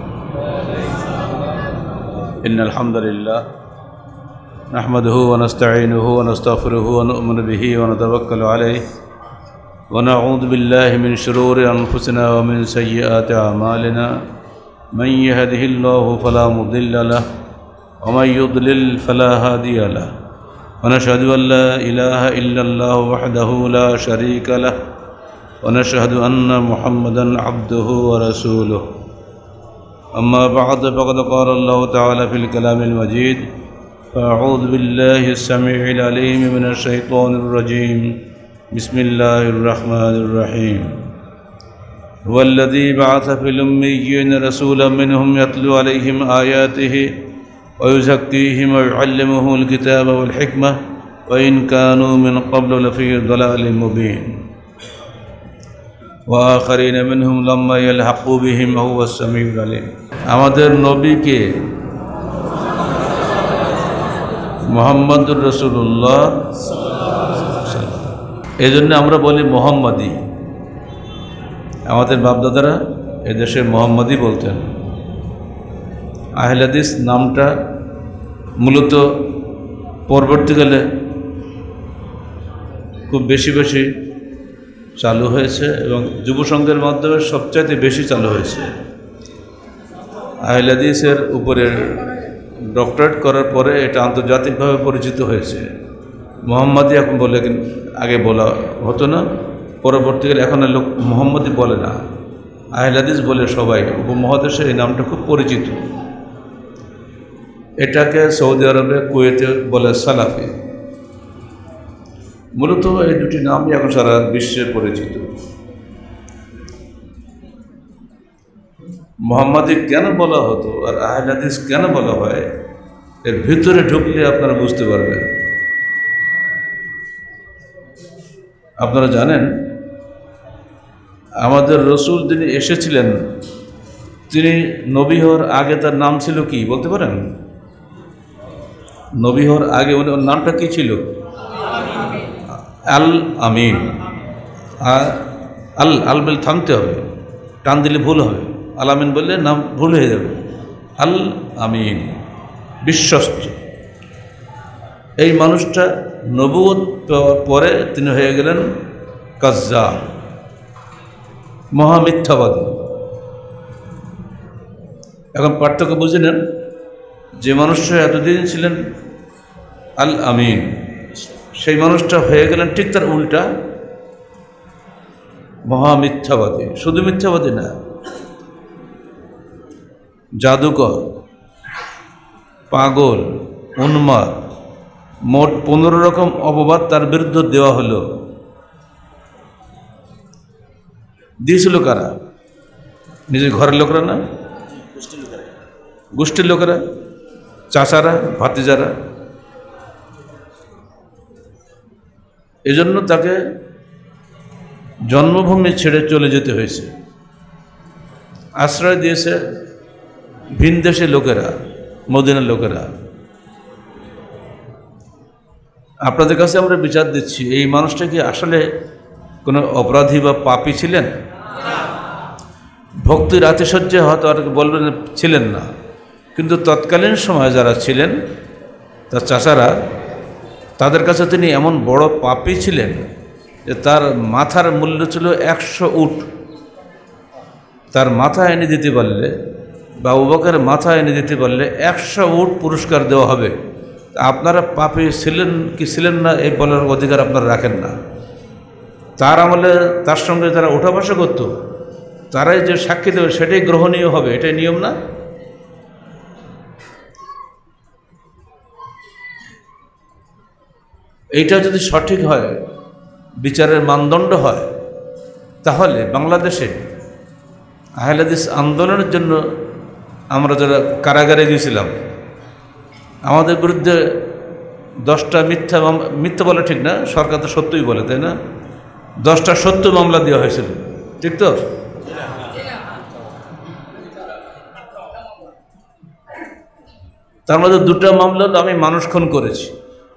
ইন্নাল হামদুলিল্লাহ নাহমাদুহু ওয়া নাস্তাঈনুহু ওয়া নাস্তাগফিরুহু ওয়া নু'মিনু বিহি ওয়া নাতাওয়াক্কালু আলাইহি ওয়া নাউযু বিল্লাহি মিন শুরুরি আনফুসিনা ওয়া মিন সাইয়্যাতি আ'মালিনা মান ইয়াহদিহিল্লাহু ফালা মুদিল্লা লাহু ওয়া মান ইউদ্লিল ফালা হাদিয়া লাহু ওয়া নাশহাদু আন লা ইলাহা ইল্লাল্লাহু ওয়াহদাহু লা শারীকা লাহু ওয়া নাশহাদু আন্না মুহাম্মাদান আবদুহু ওয়া রাসূলুহু। أما بعد فقد قال الله تعالى في الكلام المجيد: فأعوذ بالله السميع العليم من الشيطان الرجيم بسم الله الرحمن الرحيم هو الذي بعث في الأميين رسولا منهم يتلو عليهم آياته ويزكيهم ويعلمهم الكتاب والحكمة وإن كانوا من قبل لفي ضلال مبين وآخرين منهم لما يلحقوا بهم وهو السميع العليم। আমাদের নবীকে মুহাম্মদুর রাসূলুল্লাহ, এই জন্য আমরা বলি মোহাম্মদী। আমাদের বাপদাদারা এদেশে মোহাম্মদী বলতেন। আহলে হাদিস নামটা মূলত পরবর্তীকালে খুব বেশি চালু হয়েছে এবং যুব সংঘের মাধ্যমে সবচাইতে বেশি চালু হয়েছে। আহলে হাদিসের উপরে ডক্টরেট করার পরে এটা আন্তর্জাতিকভাবে পরিচিত হয়েছে। মোহাম্মদী এখন বলে, আগে বলা হতো না, পরবর্তীকালে এখন লোক মোহাম্মদী বলে না, আহলে হাদিস বলে সবাই। উপমহাদেশে এই নামটা খুব পরিচিত। এটাকে সৌদি আরবে, কুয়েতে বলে সালাফি। মূলত এই দুটি নামই এখন সারা বিশ্বে পরিচিত। মোহাম্মদী কেন বলা হতো আর আহলে হাদিস কেন বলা হয়, এর ভিতরে ঢুকলে আপনারা বুঝতে পারবেন। আপনারা জানেন, আমাদের রসুল যিনি এসেছিলেন, তিনি নবী হওয়ার আগে তার নাম ছিল কি বলতে পারেন? নবী হওয়ার আগে ওর নামটা কি ছিল? আল আমিন। আর আল আল বলে থামতে হবে, টান দিলে ভুল হবে, আল আমিন বললে নাম ভুল হয়ে যাবে। আল আমিন, বিশ্বস্ত। এই মানুষটা নবুয়ত পাওয়ার পরে তিনি হয়ে গেলেন কাজ্জাব, মহামিথ্যাবাদী। এখন পার্থক্য বুঝে নেন, যে মানুষটা এতদিন ছিলেন আল আমিন, সেই মানুষটা হয়ে গেলেন ঠিক তার উল্টা, মহামিথ্যাবাদী। শুধু মিথ্যাবাদী না, জাদুকর, পাগল, উন্মাদ, মোট 15 রকম অপবাদ তার বিরুদ্ধে দেওয়া হলো। দিয়েছিল কারা? নিজের ঘরের লোকরা না, গোষ্ঠীর লোকেরা, চাচারা, ভাতিজারা। এজন্য তাকে জন্মভূমি ছেড়ে চলে যেতে হয়েছে। আশ্রয় দিয়েছে ভিনদেশী লোকেরা, মদিনার লোকেরা। আপনাদের কাছে আমরা বিচার দিচ্ছি, এই মানুষটা কি আসলে কোনো অপরাধী বা পাপী ছিলেন? ভক্তির আতিশয্যে হয়তো আর বলবেন ছিলেন না, কিন্তু তৎকালীন সময়ে যারা ছিলেন তার চাচারা, তাদের কাছে তিনি এমন বড় পাপী ছিলেন যে তার মাথার মূল্য ছিল 100 উট। তার মাথা এনে দিতে পারলে বা আবু বকরের মাথা এনে দিতে পারলে 100 উট পুরস্কার দেওয়া হবে। আপনারা পাপী ছিলেন কি ছিলেন না এই বলার অধিকার আপনারা রাখেন না। তার আমলে তার সঙ্গে যারা ওঠা বসা করত, তারাই যে সাক্ষী দেবে সেটাই গ্রহণীয় হবে, এটাই নিয়ম না? এইটা যদি সঠিক হয়, বিচারের মানদণ্ড হয়, তাহলে বাংলাদেশে আহলে হাদিস আন্দোলনের জন্য আমরা যারা কারাগারে গিয়েছিলাম, আমাদের বিরুদ্ধে 10টা মিথ্যা বলে ঠিক না, সরকার তো সত্যই বলে, তাই না? 10টা সত্য মামলা দেওয়া হয়েছিল, ঠিক তো? তার মধ্যে 2টা মামলা আমি মানুষ খুন করেছি,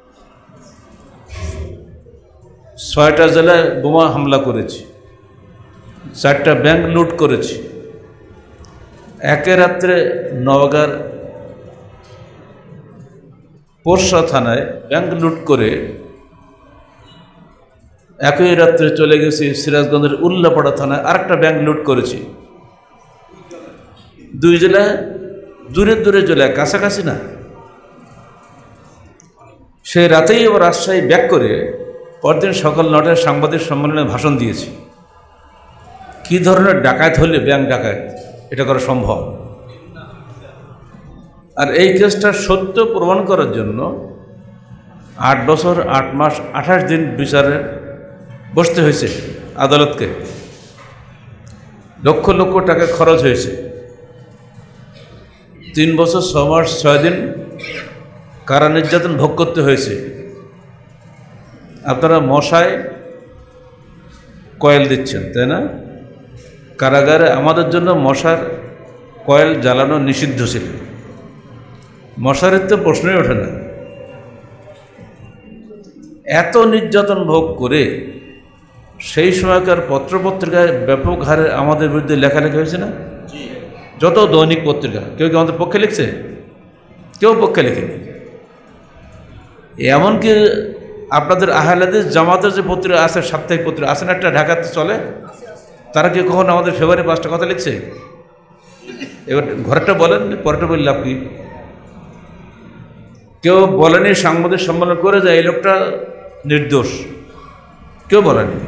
6টা জেলায় বোমা হামলা করেছি, 4টা ব্যাংক লুট করেছি। একে রাত্রে নওগাঁর পোরশা থানায় ব্যাংক লুট করে একই রাত্রে চলে গেছি সিরাজগঞ্জের উল্লাপাড়া থানায় আরেকটা ব্যাংক লুট করেছি। 2 জেলায় দূরে দূরে জেলায়, কাছাকাছি না। সেই রাতেই আবার রাজশাহী ব্যাক করে পরদিন সকাল 9টায় সাংবাদিক সম্মেলনে ভাষণ দিয়েছি। কি ধরনের ডাকাত হলে ব্যাংক ডাকাত এটা করা সম্ভব? আর এই কেসটা সত্য প্রমাণ করার জন্য 8 বছর 8 মাস 28 দিন বিচারে বসতে হয়েছে আদালতকে। লক্ষ লক্ষ টাকা খরচ হয়েছে। 3 বছর 6 মাস 6 দিন কারা নির্যাতন ভোগ করতে হয়েছে। আপনারা মশায় কয়েল দিচ্ছেন, তাই না? কারাগারে আমাদের জন্য মশার কয়েল জ্বালানো নিষিদ্ধ ছিল। মশারির তো প্রশ্নই ওঠে না। এত নির্যাতন ভোগ করে সেই সময়কার পত্রপত্রিকায় ব্যাপক হারে আমাদের বিরুদ্ধে লেখালেখি হয়েছে না? যত দৈনিক পত্রিকা, কেউ কি আমাদের পক্ষে লিখছে? কেউ পক্ষে লেখেনি। এমনকি আপনাদের আহলে হাদিস জামাতের যে পত্রিকা আছে, সাপ্তাহিক পত্রিকা আছে না একটা, ঢাকাতে চলে, তারা কি কখনো আমাদের ফেভারে 5টা কথা লিখছে? এবার ঘরেরটা বলেন, পরেরটা বললে আপনি। কেউ বলেনি সাংবাদিক সম্মেলন করে যে এই লোকটা নির্দোষ, কেউ বলেনি।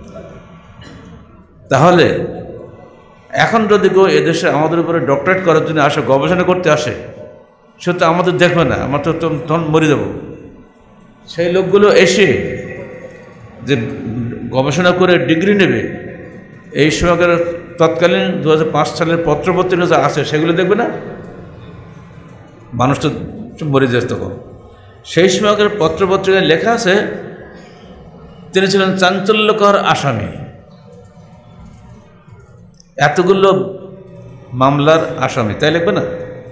তাহলে এখন যদি কেউ এদেশে আমাদের উপরে ডক্টরেট করার জন্য আসে, গবেষণা করতে আসে, সে তো আমাদের দেখবে না, আমরা তো তখন মরে যাব। সেই লোকগুলো এসে যে গবেষণা করে ডিগ্রি নেবে, এই সময়কার তৎকালীন 2005 সালের পত্রপত্রিকা যা আছে সেগুলো দেখবে না? মানুষ তো মরে যেত তখন। সেই সময়কার পত্রপত্রিকায় লেখা আছে তিনি ছিলেন চাঞ্চল্যকর আসামি, এতগুলো মামলার আসামি, তাই লিখবে না?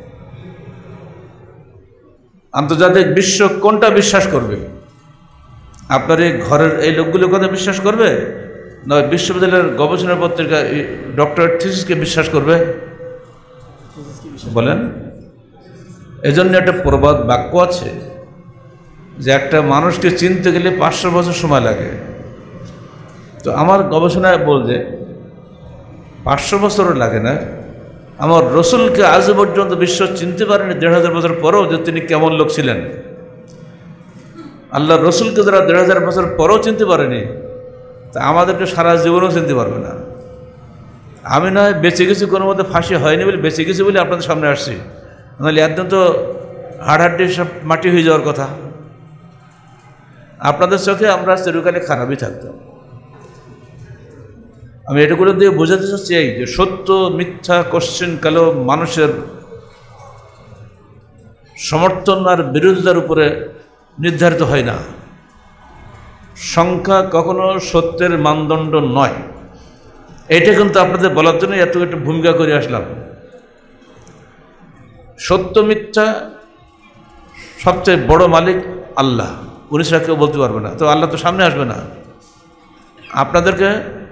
আন্তর্জাতিক বিশ্ব কোনটা বিশ্বাস করবে? আপনার এই ঘরের এই লোকগুলোর কথা বিশ্বাস করবে না বিশ্ববিদ্যালয়ের গবেষণা পত্রিকা ডক্টরেট থিসিসকে বিশ্বাস করবে? বলেন। এজন্য একটা প্রবাদ বাক্য আছে যে একটা মানুষকে চিনতে গেলে 500 বছর সময় লাগে। তো আমার গবেষণায় বলছে 500 বছরও লাগে না। আমার রসুলকে আজ পর্যন্ত বিশ্ব চিনতে পারেনি 1500 বছর পরেও, যে তিনি কেমন লোক ছিলেন। আল্লাহ রসুলকে যারা 1500 বছর পরেও চিনতে পারেনি, তা আমাদেরকে সারা জীবনেও চিনতে পারবে না। আমি নয় বেঁচে গেছি, কোনো মতে ফাঁসি হয়নি বলে বেঁচে গেছি বলে আপনাদের সামনে আসছি, নাহলে একদিন তো হাড়হাড্ডি সব মাটি হয়ে যাওয়ার কথা। আপনাদের চোখে আমরা চিরকালে খারাপই থাকতাম। আমি এটাগুলো দিয়ে বোঝাতে চাচ্ছি এই যে সত্য মিথ্যা কোশ্চেন কালো মানুষের সমর্থন আর বিরোধিতার উপরে নির্ধারিত হয় না। সংখ্যা কখনো সত্যের মানদণ্ড নয়। এটা কিন্তু আপনাদের বলার জন্য এত একটা ভূমিকা করে আসলাম। সত্য মিথ্যা সবচেয়ে বড় মালিক আল্লাহ, উনি ছাড়া কেউ বলতে পারবে না। তো আল্লাহ তো সামনে আসবে না। আপনাদেরকে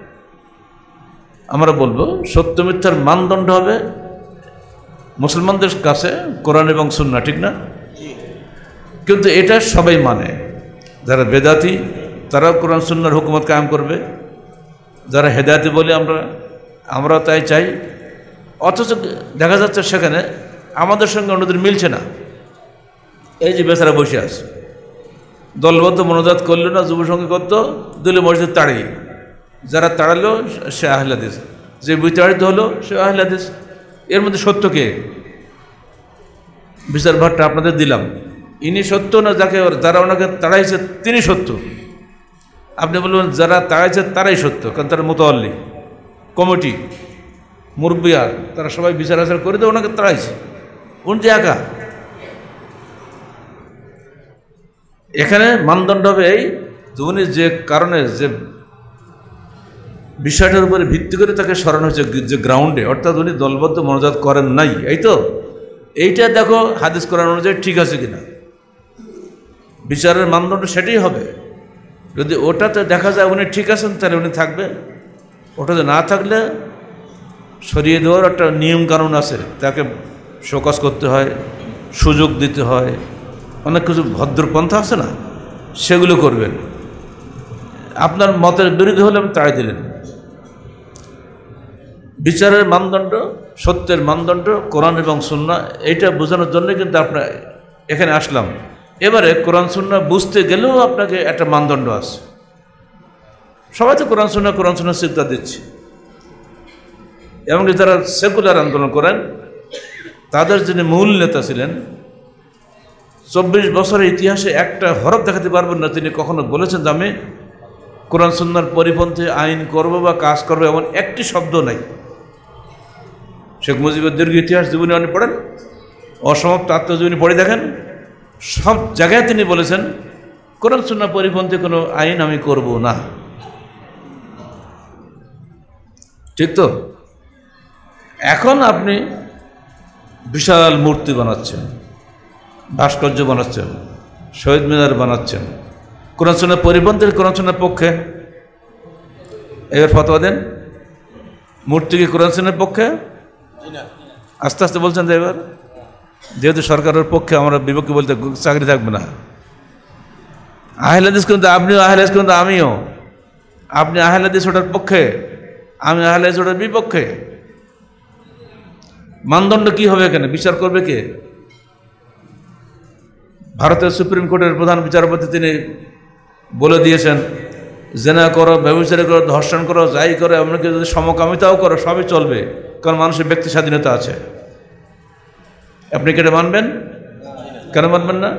আমরা বলবো সত্য মিথ্যার মানদণ্ড হবে মুসলমানদের কাছে কোরআন এবং সুন্নাহ, ঠিক না? কিন্তু এটা সবাই মানে। যারা বেদাতি তারাও কোরআন সুন্নাহর হুকুমত কায়েম করবে, যারা হেদায়েতি বলে আমরা তাই চাই, অথচ দেখা যাচ্ছে সেখানে আমাদের সঙ্গে অন্যদের মিলছে না। এই যে বেচারা বসে আছে, দলবদ্ধ মনোজাত করলো না, যুব সঙ্গে করতো, দিল মসজিদ তাড়িয়ে, যারা তাড়ালো সে আহলে হাদিস, যে বিতাড়িত হলো সে আহলে হাদিস। এর মধ্যে সত্য কে? বিচার ভারটা আপনাদের দিলাম। ইনি সত্য না যারা ওনাকে তাড়াইছে তিনি সত্য? আপনি বলবেন যারা তাড়াইছে তারাই সত্য, কারণ তারা মুতাওয়াল্লি, কমিটি, মুরব্বিয়া, তারা সবাই বিচার আচার করে তো ওনাকে তাড়াইছে। উনি যে একা। এখানে মানদণ্ড হবে এই, উনি যে কারণে যে বিষয়টার উপরে ভিত্তি করে তাকে সরানো হয়েছে যে গ্রাউন্ডে, অর্থাৎ উনি দলবদ্ধ মনোজাত করেন নাই, এই তো এইটা দেখো হাদিস কোরআন অনুযায়ী ঠিক আছে কিনা। বিচারের মানদণ্ড সেটাই হবে। যদি ওটাতে দেখা যায় উনি ঠিক আছেন তাহলে উনি থাকবে, ওটাতে না থাকলে সরিয়ে দেওয়ার একটা নিয়ম কানুন আছে, তাকে শোকজ করতে হয়, সুযোগ দিতে হয়, অনেক কিছু ভদ্রপন্থা আছে না, সেগুলো করবেন। আপনার মতের বিরুদ্ধে হলে আপনি তাড়িয়ে দিলেন। বিচারের মানদণ্ড, সত্যের মানদণ্ড কোরআন এবং সুন্নাহ, এইটা বোঝানোর জন্য কিন্তু আপনার এখানে আসলাম। এবারে কোরআন সুন্নাহ বুঝতে গেলেও আপনাকে একটা মানদণ্ড আছে। সবাই তো কোরআন সুন্নাহ সিদ্ধা দিচ্ছে। এমনকি যারা সেকুলার আন্দোলন করেন, তাদের যিনি মূল নেতা ছিলেন, 24 বছরের ইতিহাসে একটা হরফ দেখাতে পারবেন না তিনি কখনো বলেছেন যে আমি কোরআন সুন্নাহর পরিপন্থী আইন করব বা কাজ করবো, এমন একটি শব্দ নাই। শেখ মুজিবের দীর্ঘ ইতিহাস জীবনী আপনি পড়েন, অসমাপ্ত আত্মজীবনী পড়ে দেখেন, সব জায়গায় তিনি বলেছেন কোরআন সুন্নাহ পরিপন্থী কোনো আইন আমি করব না। ঠিক তো? এখন আপনি বিশাল মূর্তি বানাচ্ছেন, ভাস্কর্য বানাচ্ছেন, শহীদ মিনার বানাচ্ছেন, কোরআন সুন্নাহ পরিপন্থী, কোরআন সুন্নাহর পক্ষে। এবার ফতোয়া দেন, মূর্তি কি কোরআন সুন্নাহর পক্ষে? আস্তে আস্তে বলছেন যে এবার যেহেতু সরকারের পক্ষে, আমরা বিপক্ষে বলতে চাকরি থাকবে না। আহলে হাদিস কিন্তু আপনিও আহলে হাদিস, কিন্তু আমিও। আপনি আহলে হাদিস ওটার পক্ষে, আমি আহলে হাদিস ওটার বিপক্ষে। মানদণ্ড কি হবে এখানে? বিচার করবে কে? ভারতের সুপ্রিম কোর্টের প্রধান বিচারপতি তিনি বলে দিয়েছেন জেনা করো, ব্যভিচার করো, ধর্ষণ করো, যাই করো, এমনকি যদি সমকামিতাও করো, সবই চলবে, কারণ মানুষের ব্যক্তি স্বাধীনতা আছে। আপনি কেটে মানবেন? কেন মানবেন না?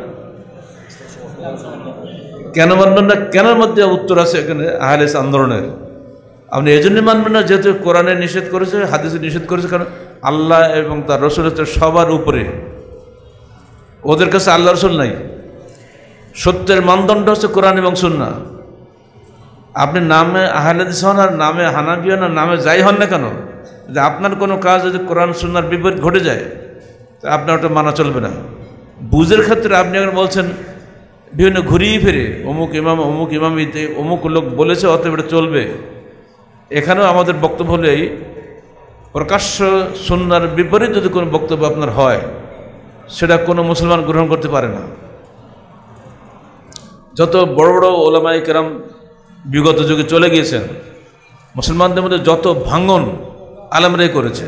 কেন মানবেন না? কেনার মধ্যে উত্তর আছে এখানে আহলে হাদিস আন্দোলনের। আপনি এই জন্যই মানবেন না যেহেতু কোরআনে নিষেধ করেছে, হাদিসে নিষেধ করেছে, কারণ আল্লাহ এবং তার রসুল হচ্ছে সবার উপরে, ওদের কাছে আল্লাহ রসুল নাই। সত্যের মানদণ্ড হচ্ছে কোরআন এবং সুন্নাহ। আপনি নামে আহলে হাদিস হন আর নামে হানাফি হন আর নামে যাই হন না কেন, যে আপনার কোনো কাজ যদি কোরআন সুন্নাহর বিপরীত ঘটে যায় তা আপনার ওটা মানা চলবে না। বুঝের ক্ষেত্রে আপনি এখন বলছেন বিভিন্ন ঘুরিয়ে ফিরে অমুক ইমাম অমুক ইমামিতে অমুক লোক বলেছে অতএব এটা চলবে, এখানেও আমাদের বক্তব্য হলেই প্রকাশ্য সুন্নাহর বিপরীত যদি কোনো বক্তব্য আপনার হয় সেটা কোনো মুসলমান গ্রহণ করতে পারে না। যত বড় বড় ওলামায়ে কেরাম বিগত যুগে চলে গিয়েছেন, মুসলমানদের মধ্যে যত ভাঙন আলেমরাই করেছে।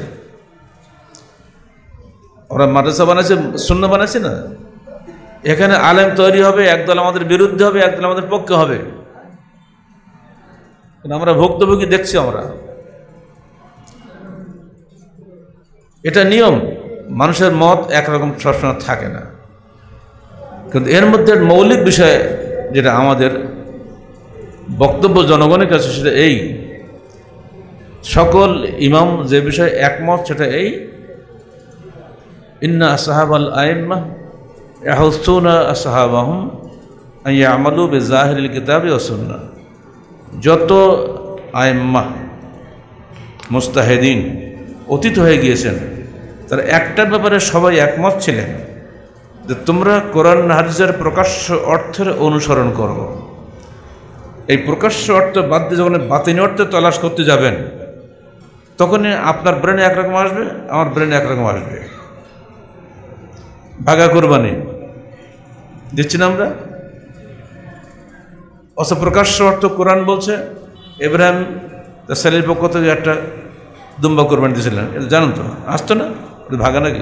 ওরা মাদ্রাসা বানাইছে, সুন্নাহ বানাইছে না, এখানে আলেম তৈরি হবে, একদল আমাদের বিরুদ্ধে হবে, একদল আমাদের পক্ষে হবে। আমরা ভুক্তভোগী দেখছি আমরা। এটা নিয়ম, মানুষের মত একরকম সবসময় থাকে না। কিন্তু এর মধ্যে মৌলিক বিষয় যেটা আমাদের বক্তব্য জনগণের কাছে সেটা এই, সকল ইমাম যে বিষয়ে একমত সেটা এই, ইন্না আসহাবাল আইম্মাহ ইয়াহুসুনা আসহাবাহুম আন ইয়ামালু বিজাহিরিল কিতাবি ওয়াস সুন্নাহ। যত আইম্মাহ মুস্তাহিদিন অতীত হয়ে গিয়েছেন তারা একটার ব্যাপারে সবাই একমত ছিলেন যে তোমরা কোরআন হাদিসের প্রকাশ্য অর্থের অনুসরণ করো। এই প্রকাশ্য অর্থ বাদ দিয়ে যখন বাতিনি অর্থে তলাশ করতে যাবেন তখনই আপনার ব্রেনে একরকম আসবে, আমার ব্রেনে একরকম আসবে। ভাগা কোরবানি দিচ্ছি না আমরা, অথচ প্রকাশ্য অর্থ কোরআন বলছে ইব্রাহিম তার ছেলের পক্ষ থেকে একটা দুম্বা কোরবানি দিয়েছিলেন, এটা জানেন তো, আসতো না, ওটা ভাগা নাকি?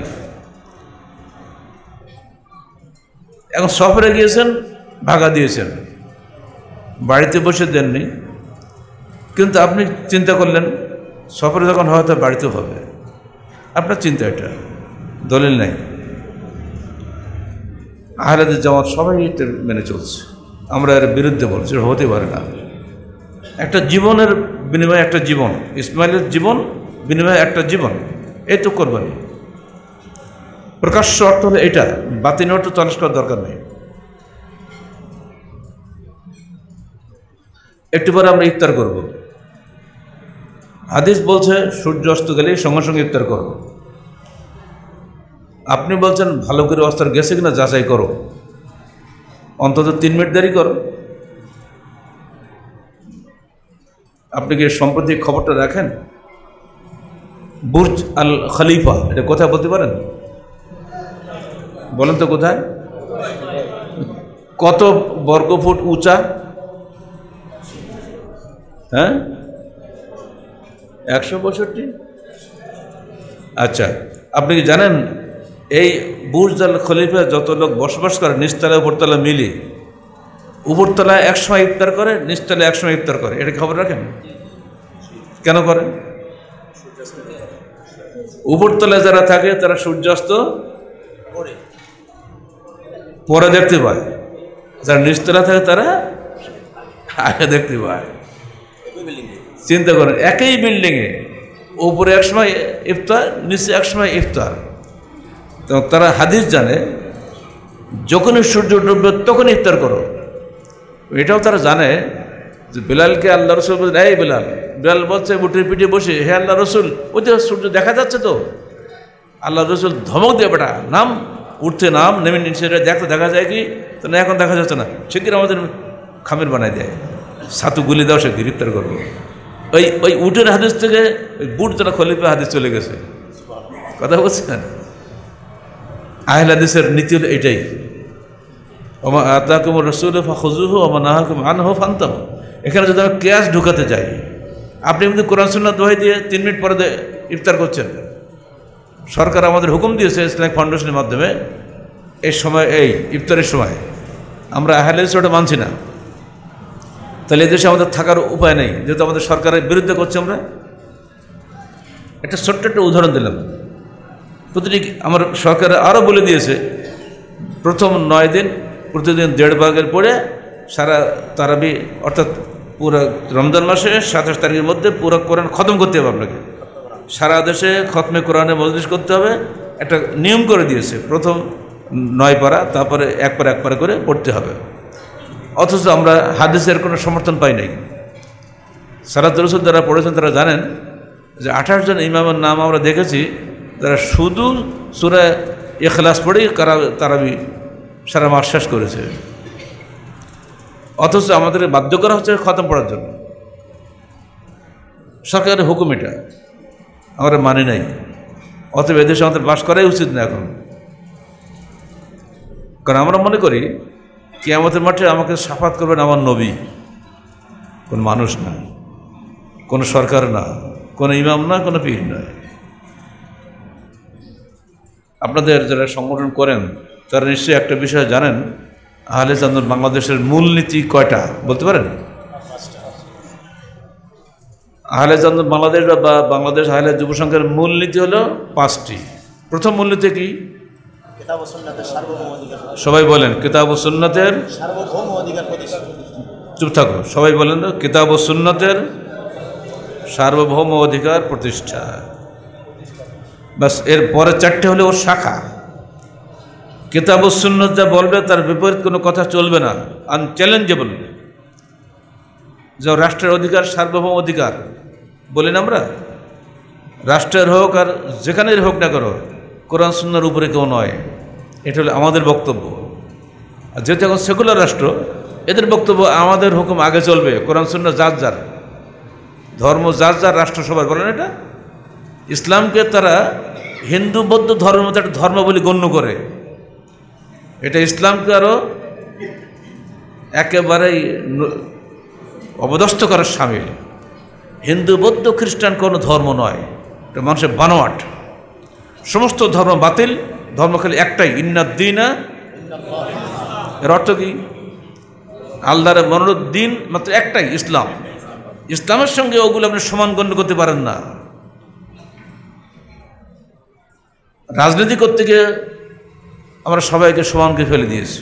এখন সফরে গিয়েছেন, ভাগা দিয়েছেন, বাড়িতে বসে দেননি, কিন্তু আপনি চিন্তা করলেন সফরে যখন হয় তো বাড়িতেও হবে, আপনার চিন্তা, এটা দলিল নাই। আহলে জামাত সবাই এটা মেনে চলছে, আমরা এর বিরুদ্ধে বলছি, এটা হতে পারে না। একটা জীবনের বিনিময়ে একটা জীবন, ইসমাইলের জীবন বিনিময়ে একটা জীবন, এই তো কোরবানি। প্রকাশ্য অর্থ হলে এটা, বাতিনি অর্থ তলাশ করার দরকার নেই। একটু পরে আমরা ইফতার করব, হাদিস বলছে সূর্য অস্ত গেলেই সঙ্গে সঙ্গে ইফতার করব। আপনি বলছেন ভালো করে অস্ত্র গেছে কিনা যাচাই করো, অন্তত 3 মিনিট দেরি করো। আপনি কি সম্প্রতি খবরটা রাখেন? বুর্জ আল খলিফা, এটা কোথায় বলতে পারেন? বলেন তো কোথায়, কত বর্গফুট উঁচা? হ্যাঁ, 165। আচ্ছা, আপনি কি জানেন এই বুর্জ আল খলিফা যত লোক বসবাস করে নিচতলা উপরতলা মিলি, উপরতলায় 1 সময় ইফতার করে, নিচতলায় 1 সময় ইফতার করে, এটা খবর রাখেন? কেন করে? উপরতলায় যারা থাকে তারা সূর্যাস্ত পরে দেখতে পায়, যারা নিচতলা থাকে তারা আগে দেখতে পায়। চিন্তা করেন, একই বিল্ডিংয়ে উপরে 1 সময় ইফতার, নিচে 1 সময় ইফতার। তো তারা হাদিস জানে, যখনই সূর্য ডুববে তখনই ইফতার করো। এটাও তারা জানে যে বেলালকে আল্লাহ রসুল বলছেন, এই বেলাল, বেলাল বলছে বুটির পিঠে বসে, হে আল্লাহ রসুল, ওই যে সূর্য দেখা যাচ্ছে তো। আল্লাহ রসুল ধমক দিয়ে, বেটা নাম, উঠতে নাম, নেমে নিচে দেখতে দেখা যায় কি? তো না, এখন দেখা যাচ্ছে না, শিগগির আমাদের খামির বানাই দেয়, ছাতু গুলি দাও, সে গ্রেফতার করবো। ওই উটের হাদিস থেকে ওই বুট যারা খলিফা হাদিস চলে গেছে, কথা বলছেন? আহলে হাদিসের নীতি হলো এটাই, ওমা আতাকুম রাসূলু ফাখুযুহু ওয়া মা নাহাকুম আনহু ফান্তাহু। এখানে যদি আমি কিয়াস ঢুকাতে যাই, আপনি কিন্তু কোরআন সুন্নাহ দোহাই দিয়ে 3 মিনিট পরে ইফতার করছেন। সরকার আমাদের হুকুম দিয়েছে ইসলামিক ফাউন্ডেশনের মাধ্যমে, এই সময়, এই ইফতারের সময় আমরা আহলে হাদিস ওটা মানছি না। তাহলে এদেশে আমাদের থাকার উপায় নেই, যেহেতু আমাদের সরকারের বিরুদ্ধে করছি আমরা। একটা ছোট্ট একটা উদাহরণ দিলাম। প্রতিটি আমার সরকার আরও বলে দিয়েছে, প্রথম 9 দিন প্রতিদিন 1.5 ভাগের পরে সারা তারাবি, অর্থাৎ পুরো রমজান মাসে 27 তারিখের মধ্যে পুরো কোরআন খতম করতে হবে আপনাকে। সারা দেশে খতমে কোরআনে মজলিস করতে হবে, একটা নিয়ম করে দিয়েছে। প্রথম 9 পারা, তারপরে 1 পারা 1 পারা করে পড়তে হবে। অথচ আমরা হাদিসের কোনো সমর্থন পাই নাই। সালাতুর রাসূল যারা পড়েছেন তারা জানেন যে 28 জন ইমামের নাম আমরা দেখেছি যারা শুধু সূরা ইখলাস পড়েই তারাবি সারা মাস শেষ করেছে। অথচ আমাদের বাধ্য করা হচ্ছে খতম পড়ার জন্য। সরকারের হুকুম, এটা আমরা মানি নাই। অতএব এদেশে আমাদের বাস করাই উচিত না এখন। কারণ আমরা মনে করি কিয়ামতের মাঠে আমাকে শাফাত করবেন আমার নবী, কোন মানুষ না, কোনো সরকার না, কোনো ইমাম না, কোনো পীর নয়। আপনাদের যারা সংগঠন করেন তারা নিশ্চয়ই একটা বিষয় জানেন, আহলে আন্দোলন বাংলাদেশের মূলনীতি কয়টা বলতে পারেন? আহলে আন্দোলন বাংলাদেশ বা বাংলাদেশ আহলে যুব সংঘের মূলনীতি হলো 5টি। প্রথম মূলনীতি কি? সবাই বলেন কিতাব ও সুন্নতের সার্বভৌম অধিকার প্রতিষ্ঠা। চুপ থাকো, সবাই বলেন তো, কিতাব ও সুন্নতের সার্বভৌম অধিকার প্রতিষ্ঠা। বাস, এর পরে 4টে হলে ওর শাখা। কিতাব ও সুন্নত যা বলবে তার বিপরীত কোনো কথা চলবে না, আনচ্যালেঞ্জেবল। যে রাষ্ট্রের অধিকার সার্বভৌম অধিকার বলেন আমরা, রাষ্ট্রের হোক আর যেখানেই হোক না করো, কোরআন সুন্নাহর উপরে কেউ নয়। এটা হলো আমাদের বক্তব্য। আর যেহেতু এখন সেকুলার রাষ্ট্র, এদের বক্তব্য আমাদের হুকুম আগে চলবে, কোরআন সুন্নাহ যার যার, ধর্ম যার যার, রাষ্ট্র সবার। বলেন এটা ইসলামকে তারা হিন্দু বৌদ্ধ ধর্মের মধ্যে একটা ধর্ম বলে গণ্য করে। এটা ইসলামকে আরও একেবারেই অবদস্থ করার সামিল। হিন্দু বৌদ্ধ খ্রিস্টান কোনো ধর্ম নয়, এটা মানুষের বানোয়াট। সমস্ত ধর্ম বাতিল, ধর্ম খালি একটাই, ইন্নাদ্দিনা। এর অর্থ কি? আল্লাহর মনোনীত দিন মাত্র একটাই, ইসলাম। ইসলামের সঙ্গে ওগুলো আপনি সমান গণ্য করতে পারেন না। রাজনীতি করতে গিয়ে আমরা সবাইকে সমানকে ফেলে দিয়েছি।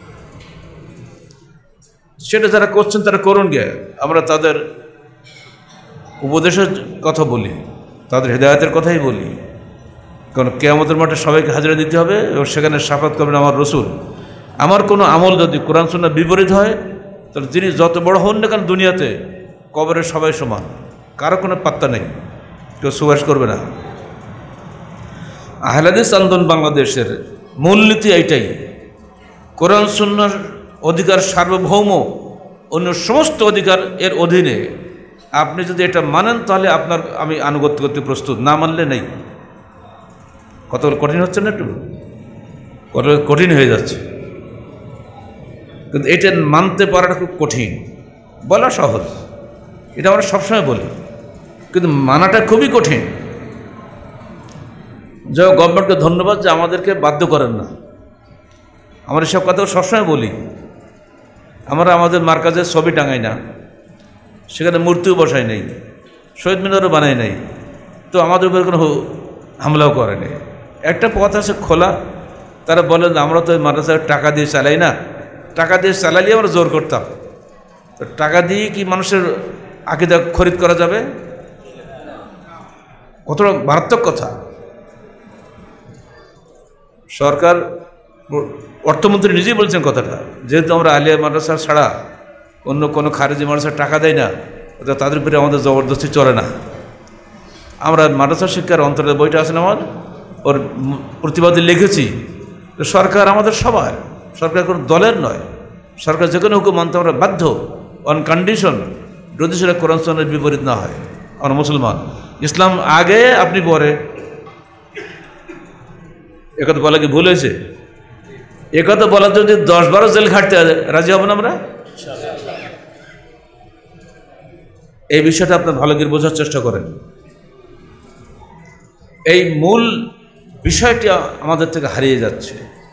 সেটা যারা করছেন তারা করুন গে, আমরা তাদের উপদেশের কথা বলি, তাদের হেদায়েতের কথাই বলি। কারণ কিয়ামতের মাঠে সবাইকে হাজিরা দিতে হবে এবং সেখানে শাফাত করবেন আমার রসুল। আমার কোনো আমল যদি কোরআন সুন্নাহর বিপরীত হয়, তাহলে যিনি যত বড় হন না কেন দুনিয়াতে, কবরে সবাই সমান, কারো কোনো পাত্তা নেই, কেউ সুপারিশ করবে না। আহলে হাদিস আন্দোলন বাংলাদেশের মূলনীতি এইটাই, কোরআন সুন্নাহর অধিকার সার্বভৌম, অন্য সমস্ত অধিকার এর অধীনে। আপনি যদি এটা মানেন তাহলে আমি আনুগত্য করতে প্রস্তুত, না মানলে নেই। কত কঠিন হচ্ছে না? একটু কত কঠিন হয়ে যাচ্ছে, কিন্তু এটা মানতে পারাটা খুব কঠিন। বলা সহজ, এটা আমরা সবসময় বলি, কিন্তু মানাটা খুবই কঠিন। যাই হোক, গভর্নমেন্টকে ধন্যবাদ যে আমাদেরকে বাধ্য করেন না। আমরা এসব কথা সবসময় বলি। আমরা আমাদের মার্কাজে ছবি টাঙাই না, সেখানে মূর্তিও বসাই নেই, শহীদ মিনারও বানাই নাই, তো আমাদের উপরে কোনো হামলাও করেনি। একটা পথ আছে খোলা, তারা বলেন আমরা তো মাদ্রাসায় টাকা দিয়ে চালাই না, টাকা দিয়ে চালালেই আমরা জোর করতাম। তো টাকা দিয়ে কি মানুষের আকীদা খরিদ করা যাবে? কতটা মারাত্মক কথা। সরকার, অর্থমন্ত্রী নিজেই বলছেন কথাটা, যেহেতু আমরা আলিয়া মাদ্রাসা ছাড়া অন্য কোনো খারেজি মাদ্রাসার টাকা দেয় না, তাদের উপরে আমাদের জবরদস্তি চলে না। আমরা মাদ্রাসা শিক্ষার অন্তরের বইটা আছেন আমার, ওর প্রতিবাদে লিখেছি সরকার আমাদের সবার, সরকার কোনো দলের নয়। সরকার যে কোনো হুকুম মানতে আমরা বাধ্য, অন কন্ডিশন যদি সেটা কোরআন সুন্নাহর বিপরীত না হয়। আমরা মুসলমান, ইসলাম আগে আপনি পরে। একথা বলা কি ভুল হয়েছে? একথা বলা যদি 10-12 জেল খাটতে রাজি হব না আমরা? এই বিষয়টা আপনার ভালো করে বোঝার চেষ্টা করেন। এই মূল বিষয়টি আমাদের থেকে হারিয়ে যাচ্ছে।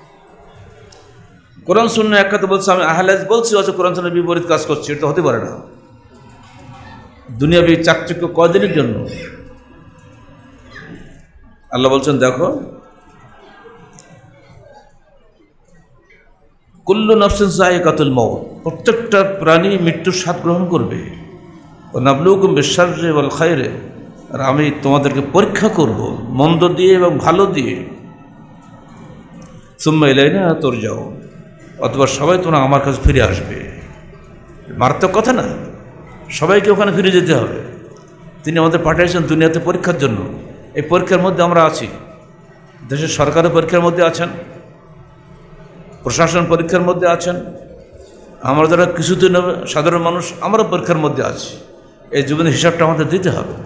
কোরআন সুন্নাহ এক কথা বলছে, আমি আহলে হাদিস বলছি, অথচ কোরআন সুন্নাহর বিপরীত কাজ করছি, এটা হতে পারে না। দুনিয়াবি চাকচিক্য কয়দিনের জন্য? আল্লাহ বলছেন, দেখো কুল্লু নাফসিন যায়িকাতুল মাউত, প্রত্যেকটা প্রাণী মৃত্যুর স্বাদ গ্রহণ করবে। ও নাবলুকুম বিশ-শাররি ওয়াল খায়রি, আর আমি তোমাদেরকে পরীক্ষা করব মন্দ দিয়ে এবং ভালো দিয়ে। সুম্মা ইলাইনা তুরজাউন, অথবা সবাই তোমরা আমার কাছে ফিরে আসবে। মারাত্মক কথা না? সবাইকে ওখানে ফিরে যেতে হবে। তিনি আমাদের পাঠিয়েছেন দুনিয়াতে পরীক্ষার জন্য। এই পরীক্ষার মধ্যে আমরা আছি। দেশের সরকারের পরীক্ষার মধ্যে আছেন, প্রশাসন পরীক্ষার মধ্যে আছেন, আমরা যারা কিছুতে নেবে সাধারণ মানুষ, আমরা পরীক্ষার মধ্যে আছি। এই জীবনের হিসাবটা আমাদের দিতে হবে।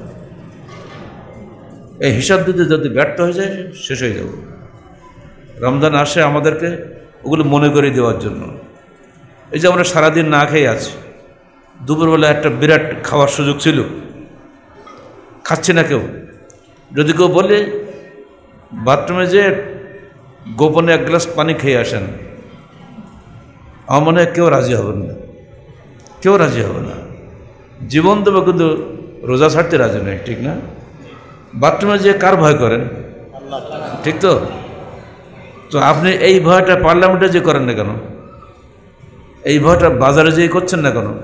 এই হিসাব দিতে যদি ব্যর্থ হয়ে যায় শেষ হয়ে যাব। রমজান আসে আমাদেরকে ওগুলো মনে করে দেওয়ার জন্য। এই যে আমরা সারাদিন না খেয়ে আছি, দুপুরবেলা একটা বিরাট খাওয়ার সুযোগ ছিল, খাচ্ছি না কেউ। যদি কেউ বলে বাথরুমে যে গোপনে এক গ্লাস পানি খেয়ে আসেন, আমার মনে হয় কেউ রাজি হবেন না, কেউ রাজি হবে না। জীবন দেবো কিন্তু রোজা ছাড়তে রাজি নয়, ঠিক না? বাথরুমে যে কার ভয় করেন? ঠিক তো? তো আপনি এই ভয়টা পার্লামেন্টে যে করেন না কেন? এই ভয়টা বাজারে যেয়ে করছেন না কেন?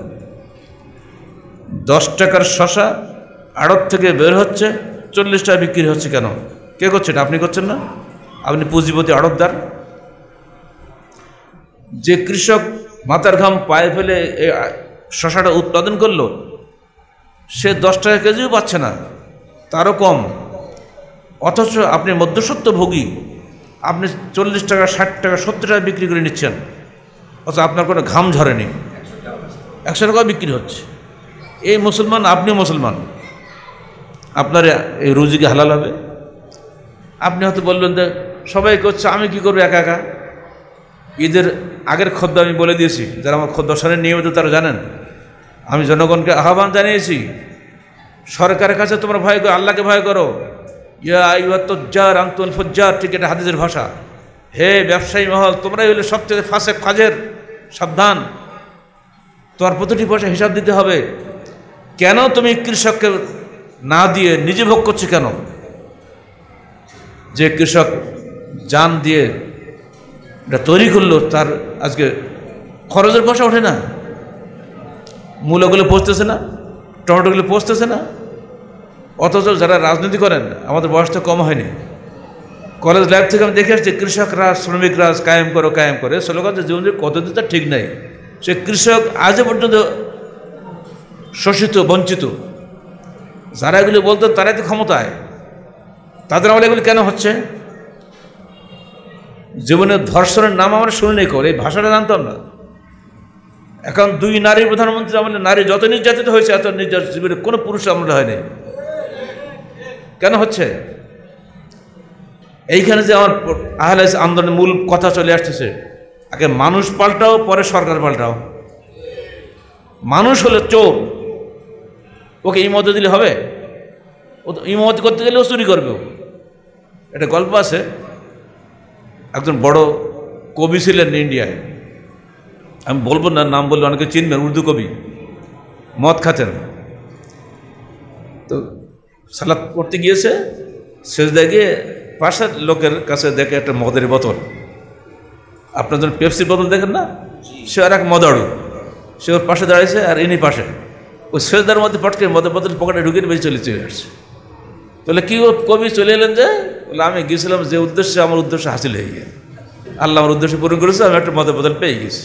10 টাকার শশা আড়ত থেকে বের হচ্ছে 40 টাকা বিক্রি হচ্ছে কেন? কে করছে এটা? আপনি করছেন না? আপনি পুঁজিপতি আড়তদার। যে কৃষক মাথার ঘাম পায়ে ফেলে এই শশাটা উৎপাদন করলো, সে 10 টাকা কেজিও পাচ্ছে না, তারও কম। অথচ আপনি মধ্যস্বত্বভোগী, আপনি 40 টাকা 60 টাকা 70 টাকা বিক্রি করে নিচ্ছেন, অথচ আপনার কোনো ঘাম ঝরেনি, 100 টাকা বিক্রি হচ্ছে। এই মুসলমান, আপনি মুসলমান, আপনার এই রুজিকে হালাল হবে? আপনি হয়তো বলবেন যে সবাই করছে, আমি কি করবো একা একা? ঈদের আগের খদ্দ আমি বলে দিয়েছি, যারা আমার খদ্দ শোনেন নিয়মিত তারা জানেন, আমি জনগণকে আহ্বান জানিয়েছি, সরকারের কাছে তোমরা ভয় করো, আল্লাহকে ভয় করো। ইয়া আইয়ুহাত তুজ্জার আনতুল ফুজ্জার, ঠিক এটা হাদিসের ভাষা। হে ব্যবসায়ী মহল, তোমরাই হলে সবচেয়ে ফাসেক ফাজের, সাবধান, তোমার প্রতিটি পয়সা হিসাব দিতে হবে। কেন তুমি কৃষককে না দিয়ে নিজে ভোগ করছো কেন? যে কৃষক জান দিয়ে এটা তৈরি করলো, তার আজকে খরচের পয়সা ওঠে না, মূলগুলো পৌঁছতেছে না, টমেটোগুলো পৌঁছতেছে না। অথচ যারা রাজনীতি করেন, আমাদের বয়স তো কম হয়নি, কলেজ লাইফ থেকে আমি দেখে আসছি, কৃষকরা শ্রমিকরা কায়েম করো কায়েম করে স্লোগান, যে জীবনের কতদিন তার ঠিক নাই। সে কৃষক আজও পর্যন্ত শোষিত, বঞ্চিত। যারা এগুলি বলতেন তারাই তো ক্ষমতায়, তাদের আমলে এগুলি কেন হচ্ছে? জীবনের ধর্ষণের নাম আমরা শুনিনি, করে এই ভাষাটা জানতাম না। এখন 2 নারী প্রধানমন্ত্রী আমলে নারী যত নির্যাতিত হয়েছে, এত নির্যাতিত জীবনে কোনো পুরুষ আমলে হয়নি। কেন হচ্ছে? এইখানে যে আমার আহলে হাদিস আন্দোলনের মূল কথা চলে আসতেছে, আগে মানুষ পাল্টাও, পরে সরকার পাল্টাও। মানুষ হলে চোর, ওকে ইমামতি দিলে হবে? ও তো ইমামতি করতে গেলেও চুরি করবে। একটা গল্প আছে, একজন বড় কবি ছিলেন ইন্ডিয়ায়, আমি বলবো না, নাম বললে অনেকে চিনবেন, উর্দু কবি, মদ খাতেন। তো সালাত পড়তে গিয়েছে, সেজদায় গিয়ে পাশের লোকের কাছে দেখে একটা মদের বোতল, আপনার যখন পেপসির বোতল দেখেন না, সে আর এক মদাড়ু, সে ওর পাশে দাঁড়িয়েছে, আর ইনি পাশে। ওই সেজদার মধ্যে পটকে মদের বোতল পকেটে ঢুকিয়ে বেরিয়ে চলে আসছে। তাহলে কি ও কবি চলে এলেন যে, বলে আমি গিয়েছিলাম যে উদ্দেশ্যে, আমার উদ্দেশ্য হাসিল হয়ে গিয়ে, আল্লাহ আমার উদ্দেশ্য পূরণ করেছে, আমি একটা মদের বোতল পেয়ে গেছি।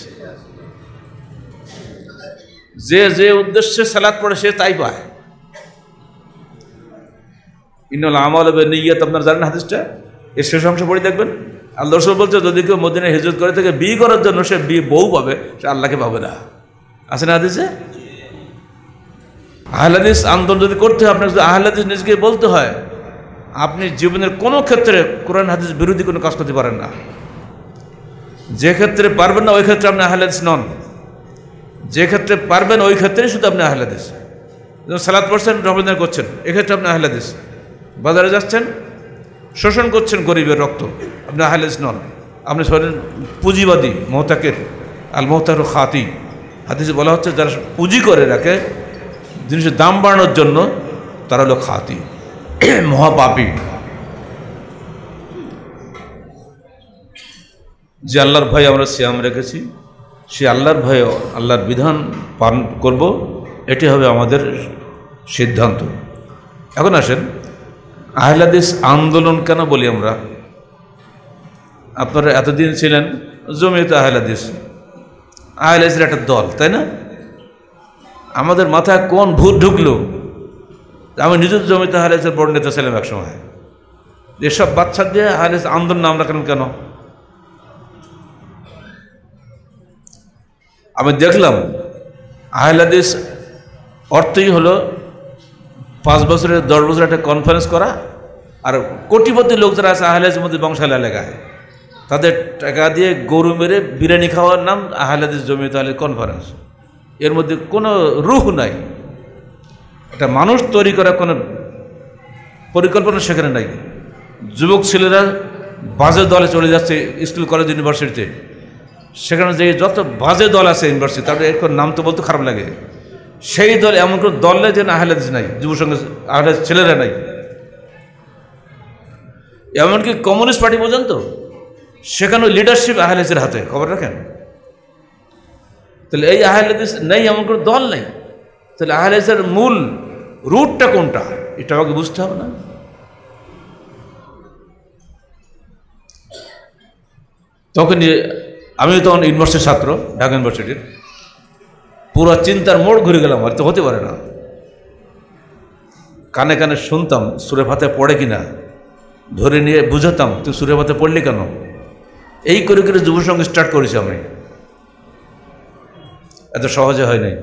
যে উদ্দেশ্যে সালাত পড়ে সে তাই পায়। ইন্নাল আমাল বিনিয়াত, আপনারা জানেন হাদিসটা, এর শেষ অংশ পড়ে দেখবেন। আল্লাহ রাসূল বলছে, যদি কেউ মদিনায় হিজরত করে থেকে বিয়ে করার জন্য, সে বিয়ে বউ পাবে, সে আল্লাহকে পাবে না। আছে না হাদিসে? আহলে হাদিস আন্দোলন যদি করতে হয়, আপনাকে যদি আহলে হাদিস নিজেকে বলতে হয়, আপনি জীবনের কোনো ক্ষেত্রে কোরআন হাদিস বিরোধী কোনো কাজ করতে পারেন না। যে ক্ষেত্রে পারবেন না ওই ক্ষেত্রে আপনি আহলে হাদিস নন, যে ক্ষেত্রে পারবেন ওই ক্ষেত্রেই শুধু আপনি আহলে হাদিস। যেমন সালাত পড়ছেন, রমজান করছেন, এক্ষেত্রে আপনি আহলে হাদিস। বাজারে যাচ্ছেন, শোষণ করছেন গরিবের রক্ত, আপনি আহলে হাদিস নন, আপনি শোনেন পুঁজিবাদী, মোহতাকের, আল মোহতার খাতি। হাদিসে বলা হচ্ছে, যারা পুঁজি করে রাখে জিনিসের দাম বাড়ানোর জন্য, তারা হলো খাতি, মহাপাপী। যে আল্লাহর ভয়ে আমরা সিয়াম রেখেছি, সে আল্লাহর ভয়ে আল্লাহর বিধান পালন করব, এটি হবে আমাদের সিদ্ধান্ত। এখন আসেন, আহলে হাদিস আন্দোলন কেন বলি আমরা? আপনারা এতদিন ছিলেন জমিয়তে আহলে হাদিস, আহলে হাদিসের একটা দল, তাই না? আমাদের মাথায় কোন ভূত ঢুকলো? আমি নিজের জমিতে আহলে হাদিসের বড় নেতা ছিলাম এক সময়। এসব বাচ্চা দিয়ে আহলে হাদিস আন্দোলন আমরা কেন? আমি দেখলাম আহলে হাদিস অর্থই হলো 5 বছরের 10 বছরের একটা কনফারেন্স করা, আর কোটিপতি লোক যারা আছে আহলে হাদিসের মধ্যে বংশাল এলাকায়, তাদের টাকা দিয়ে গরু মেরে বিরিয়ানি খাওয়ার নাম আহলে হাদিস জমিয়ত আহলে কনফারেন্স। এর মধ্যে কোনো রূহ নাই, একটা মানুষ তৈরি করার কোনো পরিকল্পনা সেখানে নাই। যুবক ছেলেরা বাজে দলে চলে যাচ্ছে স্কুল কলেজ ইউনিভার্সিটিতে, সেখানে যে যত বাজে দল আছে ইউনিভার্সিটি, তারপরে এরকম নাম তো বলতে খারাপ লাগে, সেই দল এমন কোনো দল নেই যেন আহলে হাদিস নাই, যুব সঙ্গে আহলে হাদিস ছেলেরা নাই। এমনকি কমিউনিস্ট পার্টি পর্যন্ত সেখানেও লিডারশিপ আহলে হাদিসের হাতে, খবর রাখেন। তাহলে এই আহলে হাদিস নেই, এমন কোনো দল নেই, তাহলে আহলে হাদিসের মূল রুটটা কোনটা এটা আমাকে বুঝতে হবে না? তখনই আমি তখন ইউনিভার্সিটির ছাত্র, ঢাকা ইউনিভার্সিটির, পুরো চিন্তার মোড় ঘুরে গেলাম, আর তো হতে পারে না। কানে কানে শুনতাম সূরা ফাতিহা পড়ে কিনা, ধরে নিয়ে বুঝাতাম তুই সূরা ফাতিহা পড়লি কেন, এই করে করে যুব সংঘ স্টার্ট করেছি আমি। এত সহজে হয় নাই,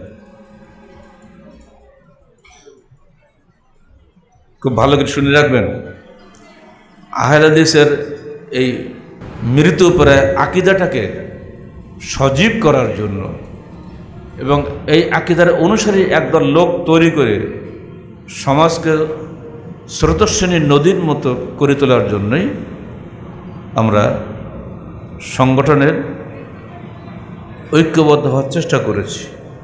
খুব ভালো করে শুনে রাখবেন। আহলে হাদিসের এই মৃত্যু উপরে আকীদাটাকে সজীব করার জন্য এবং এই আকীদার অনুসারী একদল লোক তৈরি করে সমাজকে স্রোতস্বিনী নদীর মতো করে তোলার জন্যই আমরা সংগঠনের ঐক্যবদ্ধ হওয়ার চেষ্টা করেছি।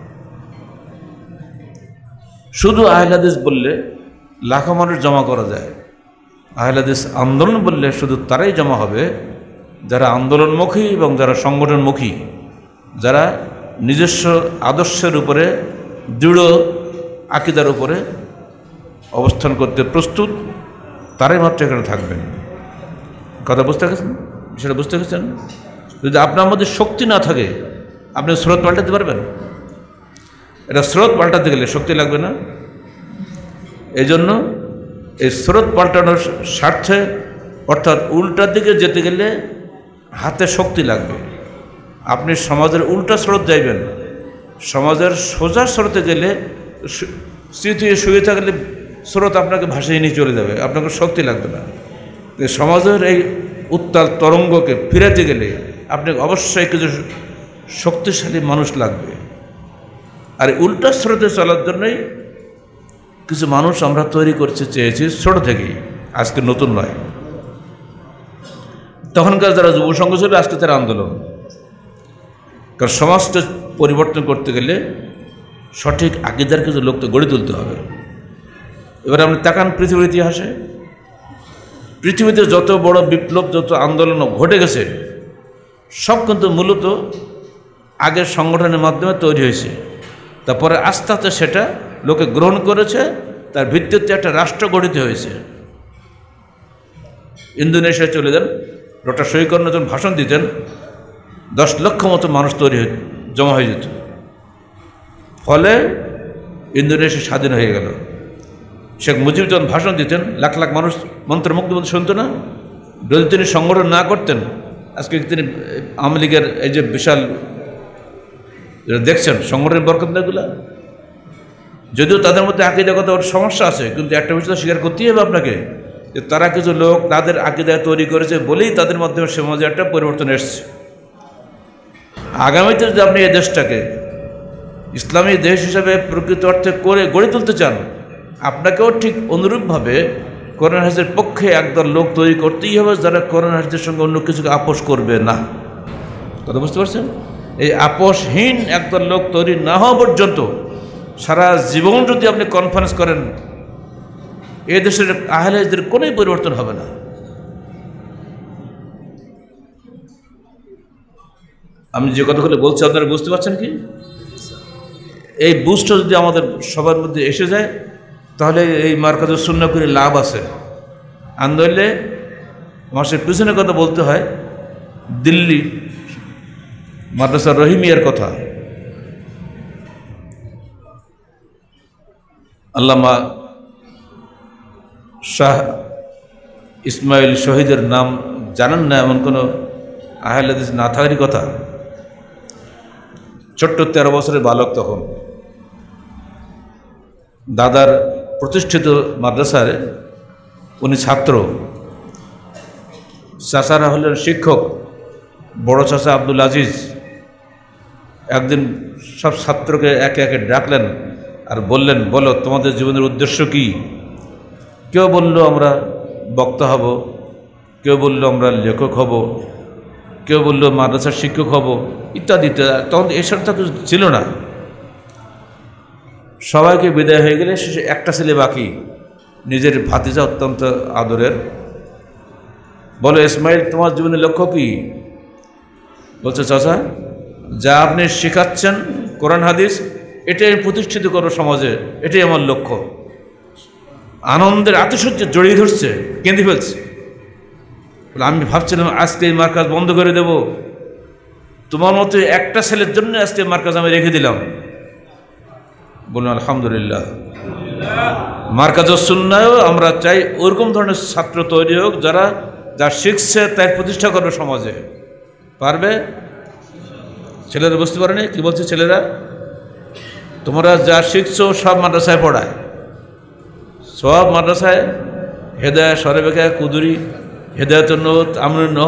শুধু আহলে হাদিস বললে লাখো মানুষ জমা করা যায়, আহলে হাদিস আন্দোলন বললে শুধু তারাই জমা হবে যারা আন্দোলনমুখী এবং যারা সংগঠনমুখী, যারা নিজস্ব আদর্শের উপরে দৃঢ় আকীদার উপরে অবস্থান করতে প্রস্তুত, তারাই মাত্র এখানে থাকবেন। কথা বুঝতে গেছেন? সেটা বুঝতে গেছেন? যদি আপনার মধ্যে শক্তি না থাকে আপনি স্রোত পাল্টাতে পারবেন? এটা স্রোত পাল্টাতে গেলে শক্তি লাগবে না? এই জন্য এই স্রোত পাল্টানোর স্বার্থে, অর্থাৎ উল্টার দিকে যেতে গেলে হাতে শক্তি লাগবে। আপনি সমাজের উল্টা স্রোত যাইবেন, সমাজের সোজা স্রোতে গেলে স্মৃতি শুয়ে থাকলে স্রোত আপনাকে ভাসিয়ে নিয়ে চলে যাবে, আপনাকে শক্তি লাগবে না। সমাজের এই উত্তাল তরঙ্গকে ফিরাতে গেলে আপনাকে অবশ্যই কিছু শক্তিশালী মানুষ লাগবে। আর উল্টা স্রোতে চলার জন্যই কিছু মানুষ আমরা তৈরি করতে চেয়েছি ছোট থেকেই, আজকে নতুন নয়। তখনকার যারা যুব সংঘ ছিল, আজকে তারা আন্দোলন। কারণ সমাজটা পরিবর্তন করতে গেলে সঠিক আকীদার কিছু লোককে গড়ে তুলতে হবে। এবার আপনি তাকান পৃথিবীর ইতিহাসে, পৃথিবীতে যত বড় বিপ্লব, যত আন্দোলন ঘটে গেছে, সব কিন্তু মূলত আগের সংগঠনের মাধ্যমে তৈরি হয়েছে। তারপরে আস্তে আস্তে সেটা লোকে গ্রহণ করেছে, তার ভিত্তিতে একটা রাষ্ট্র গঠিত হয়েছে। ইন্দোনেশিয়া চলে যান, ডক্টর শহীদ যখন ভাষণ দিতেন 10 লক্ষ মতো মানুষ জমা হয়ে যেত, ফলে ইন্দোনেশিয়া স্বাধীন হয়ে গেল। শেখ মুজিব যখন ভাষণ দিতেন লাখ লাখ মানুষ মন্ত্রমুগ্ধ বলতে শুনতো না। যদি তিনি সংগঠন না করতেন, আজকে তিনি আওয়ামী লীগের এই যে বিশাল দেখছেন সংগঠনের বরকতগুলা, যদিও তাদের মধ্যে আকীদাগত সমস্যা আছে, কিন্তু একটা বিষয় স্বীকার করতেই হবে আপনাকে যে তারা কিছু লোক তাদের আকীদা তৈরি করেছে বলেই তাদের মাধ্যমে সমাজে একটা পরিবর্তন এসছে। আগামীতে যদি আপনি এই দেশটাকে ইসলামী দেশ হিসাবে প্রকৃত অর্থে করে গড়ে তুলতে চান, আপনাকেও ঠিক অনুরূপভাবে কোরআন হাদিসের পক্ষে একদল লোক তৈরি করতেই হবে যারা কোরআন হাদিসের সঙ্গে অন্য কিছুকে আপোষ করবে না। কথা বুঝতে পারছেন? এই আপোষহীন একদল লোক তৈরি না হওয়া পর্যন্ত সারা জীবন যদি আপনি কনফারেন্স করেন, এ দেশের আহলে হাদিসের কোনোই পরিবর্তন হবে না। আমি যে কথাগুলো বলছি আপনারা বুঝতে পারছেন কি? এই বুঝটা যদি আমাদের সবার মধ্যে এসে যায়, তাহলে এই মার্কাজুস সুন্নাহ করে লাভ আছে। আন্দোলনে মাসের পিছনে কথা বলতে হয়, দিল্লি মাদ্রাসা রহিমিয়ার কথা। আল্লামা শাহ ইসমাইল শহীদের নাম জানেন না এমন কোনো আহলে হাদিস না থাকারই কথা। ছোট্ট 13 বছরের বালক তখন, দাদার প্রতিষ্ঠিত মাদ্রাসার উনি ছাত্র, চাচারা হলেন শিক্ষক। বড় চাচা আব্দুল আজিজ একদিন সব ছাত্রকে একে একে ডাকলেন আর বললেন, বলো তোমাদের জীবনের উদ্দেশ্য কি? কেউ বলল আমরা বক্তা হব, কেউ বলল আমরা লেখক হব, কেউ বলল মাদ্রাসার শিক্ষক হব, ইত্যাদি ইত্যাদি। তখন এসব তো কিছু ছিল না। সবাইকে বিদায় হয়ে গেলে শেষে একটা ছেলে বাকি, নিজের ভাতিজা, অত্যন্ত আদরের। বলো ইসমাইল, তোমার জীবনের লক্ষ্য কি? বলছে, চাচা যা আপনি শেখাচ্ছেন কোরআন হাদিস, এটাই আমি প্রতিষ্ঠিত করবো সমাজে, এটাই আমার লক্ষ্য। আনন্দের আতিশয্যে জড়িয়ে ধরছে, কেঁদে ফেলছে। আমি ভাবছিলাম আজকে এই মার্কাজ বন্ধ করে দেব, তোমার মতো একটা ছেলের জন্য আজকে মার্কাজ আমি রেখে দিলাম। বলুন আলহামদুলিল্লাহ। মার্কাজুস সুন্নাহও আমরা চাই ওরকম ধরনের ছাত্র তৈরি হোক, যারা যা শিখছে তাই প্রতিষ্ঠা করবে সমাজে। পারবে? ছেলেরা বুঝতে পারেনি কি বলছে? ছেলেরা, তোমরা যা শিখছো সব মাদ্রাসায় পড়ায়, সব মাদ্রাসায় হেদায়া, সরেবেকা, কুদুরি, হেদায়তুন্নত, আমরুন নহ,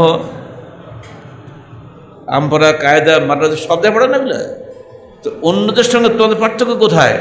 আমপরা, কায়দা, মাদ্রাসা সব জায়গায় পড়ায় না বলে। তো অন্যদের সঙ্গে তোমাদের পার্থক্য কোথায়?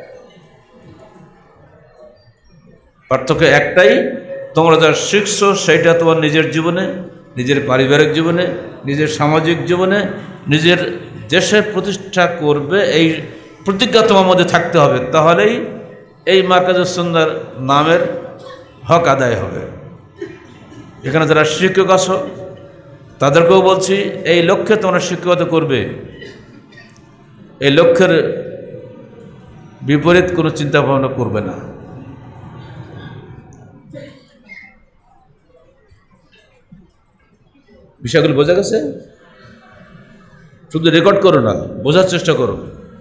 পার্থক্য একটাই, তোমরা যা শিখছো সেটা তোমার নিজের জীবনে, নিজের পারিবারিক জীবনে, নিজের সামাজিক জীবনে, নিজের দেশের প্রতিষ্ঠা করবে, এই প্রতিজ্ঞা তোমার মধ্যে থাকতে হবে। তাহলেই এই মার্কাজুস সুন্নাহর নামের হক আদায় হবে। এখানে যারা শিক্ষক আছো তাদেরকেও বলছি, এই লক্ষ্যে তোমরা শিক্ষকতা করবে। এই লক্ষ্যের বিপরীত কোনো চিন্তা ভাবনা করবে না। বিষয়গুলো বোঝা গেছে? শুধু রেকর্ড করো না, বোঝার চেষ্টা করো।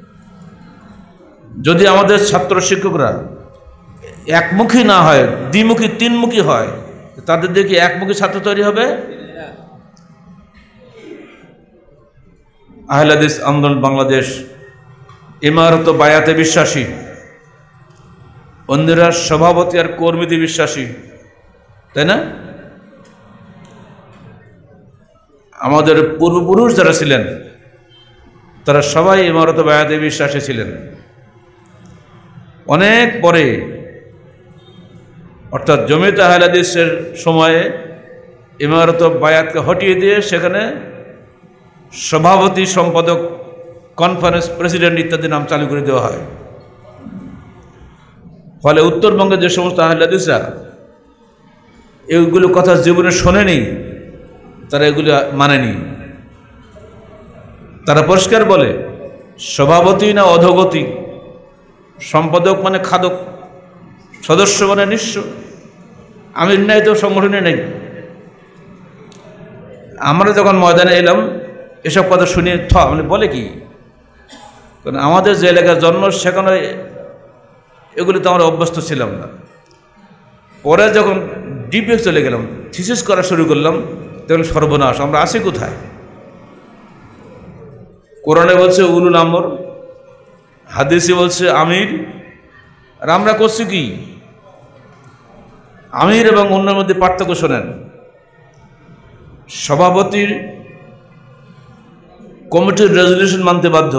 যদি আমাদের ছাত্র শিক্ষকরা একমুখী না হয়, দ্বিমুখী, তিনমুখী হয়, তাদের দেখে একমুখী ছাত্র তৈরি হবে। আহলে হাদিস আন্দোলন বাংলাদেশ ইমারত বায়াতে বিশ্বাসী, অন্যরা সভাপতি আর কর্মীতে বিশ্বাসী, তাই না? আমাদের পূর্বপুরুষ যারা ছিলেন তারা সবাই ইমারত বায়াতে বিশ্বাসী ছিলেন। অনেক পরে, অর্থাৎ জমিয়ত আহলে হাদিসের সময়ে ইমারত বায়াতকে হটিয়ে দিয়ে সেখানে সভাপতি, সম্পাদক, কনফারেন্স, প্রেসিডেন্ট ইত্যাদি নাম চালু করে দেওয়া হয়। ফলে উত্তরবঙ্গে যে সমস্ত আহলে হাদিসরা এগুলো কথা জীবনে শোনেনি, তারা এগুলো মানেনি। তারা পরিষ্কার বলে, সভাপতি না অধোগতি, সম্পাদক মানে খাদক, সদস্য মানে নিঃস্ব, আমির নাই তো সংগঠনে নেই। আমরা যখন ময়দানে এলাম এসব কথা শুনে মানে বলে কি, কারণ আমাদের যে এলাকার জন্ম সেখানে এগুলিতে আমরা অভ্যস্ত ছিলাম না। পরে যখন ডিপে চলে গেলাম, থিসিস করা শুরু করলাম, তখন সর্বনাশ, আমরা আছি কোথায়? কোরআনে বলছে উলুল আমর, হাদিসে বলছে আমির, আর আমরা করছি কি? আমির এবং অন্যের মধ্যে পার্থক্য শোনেন। সভাপতির কমিটির রেজলিউশন মানতে বাধ্য,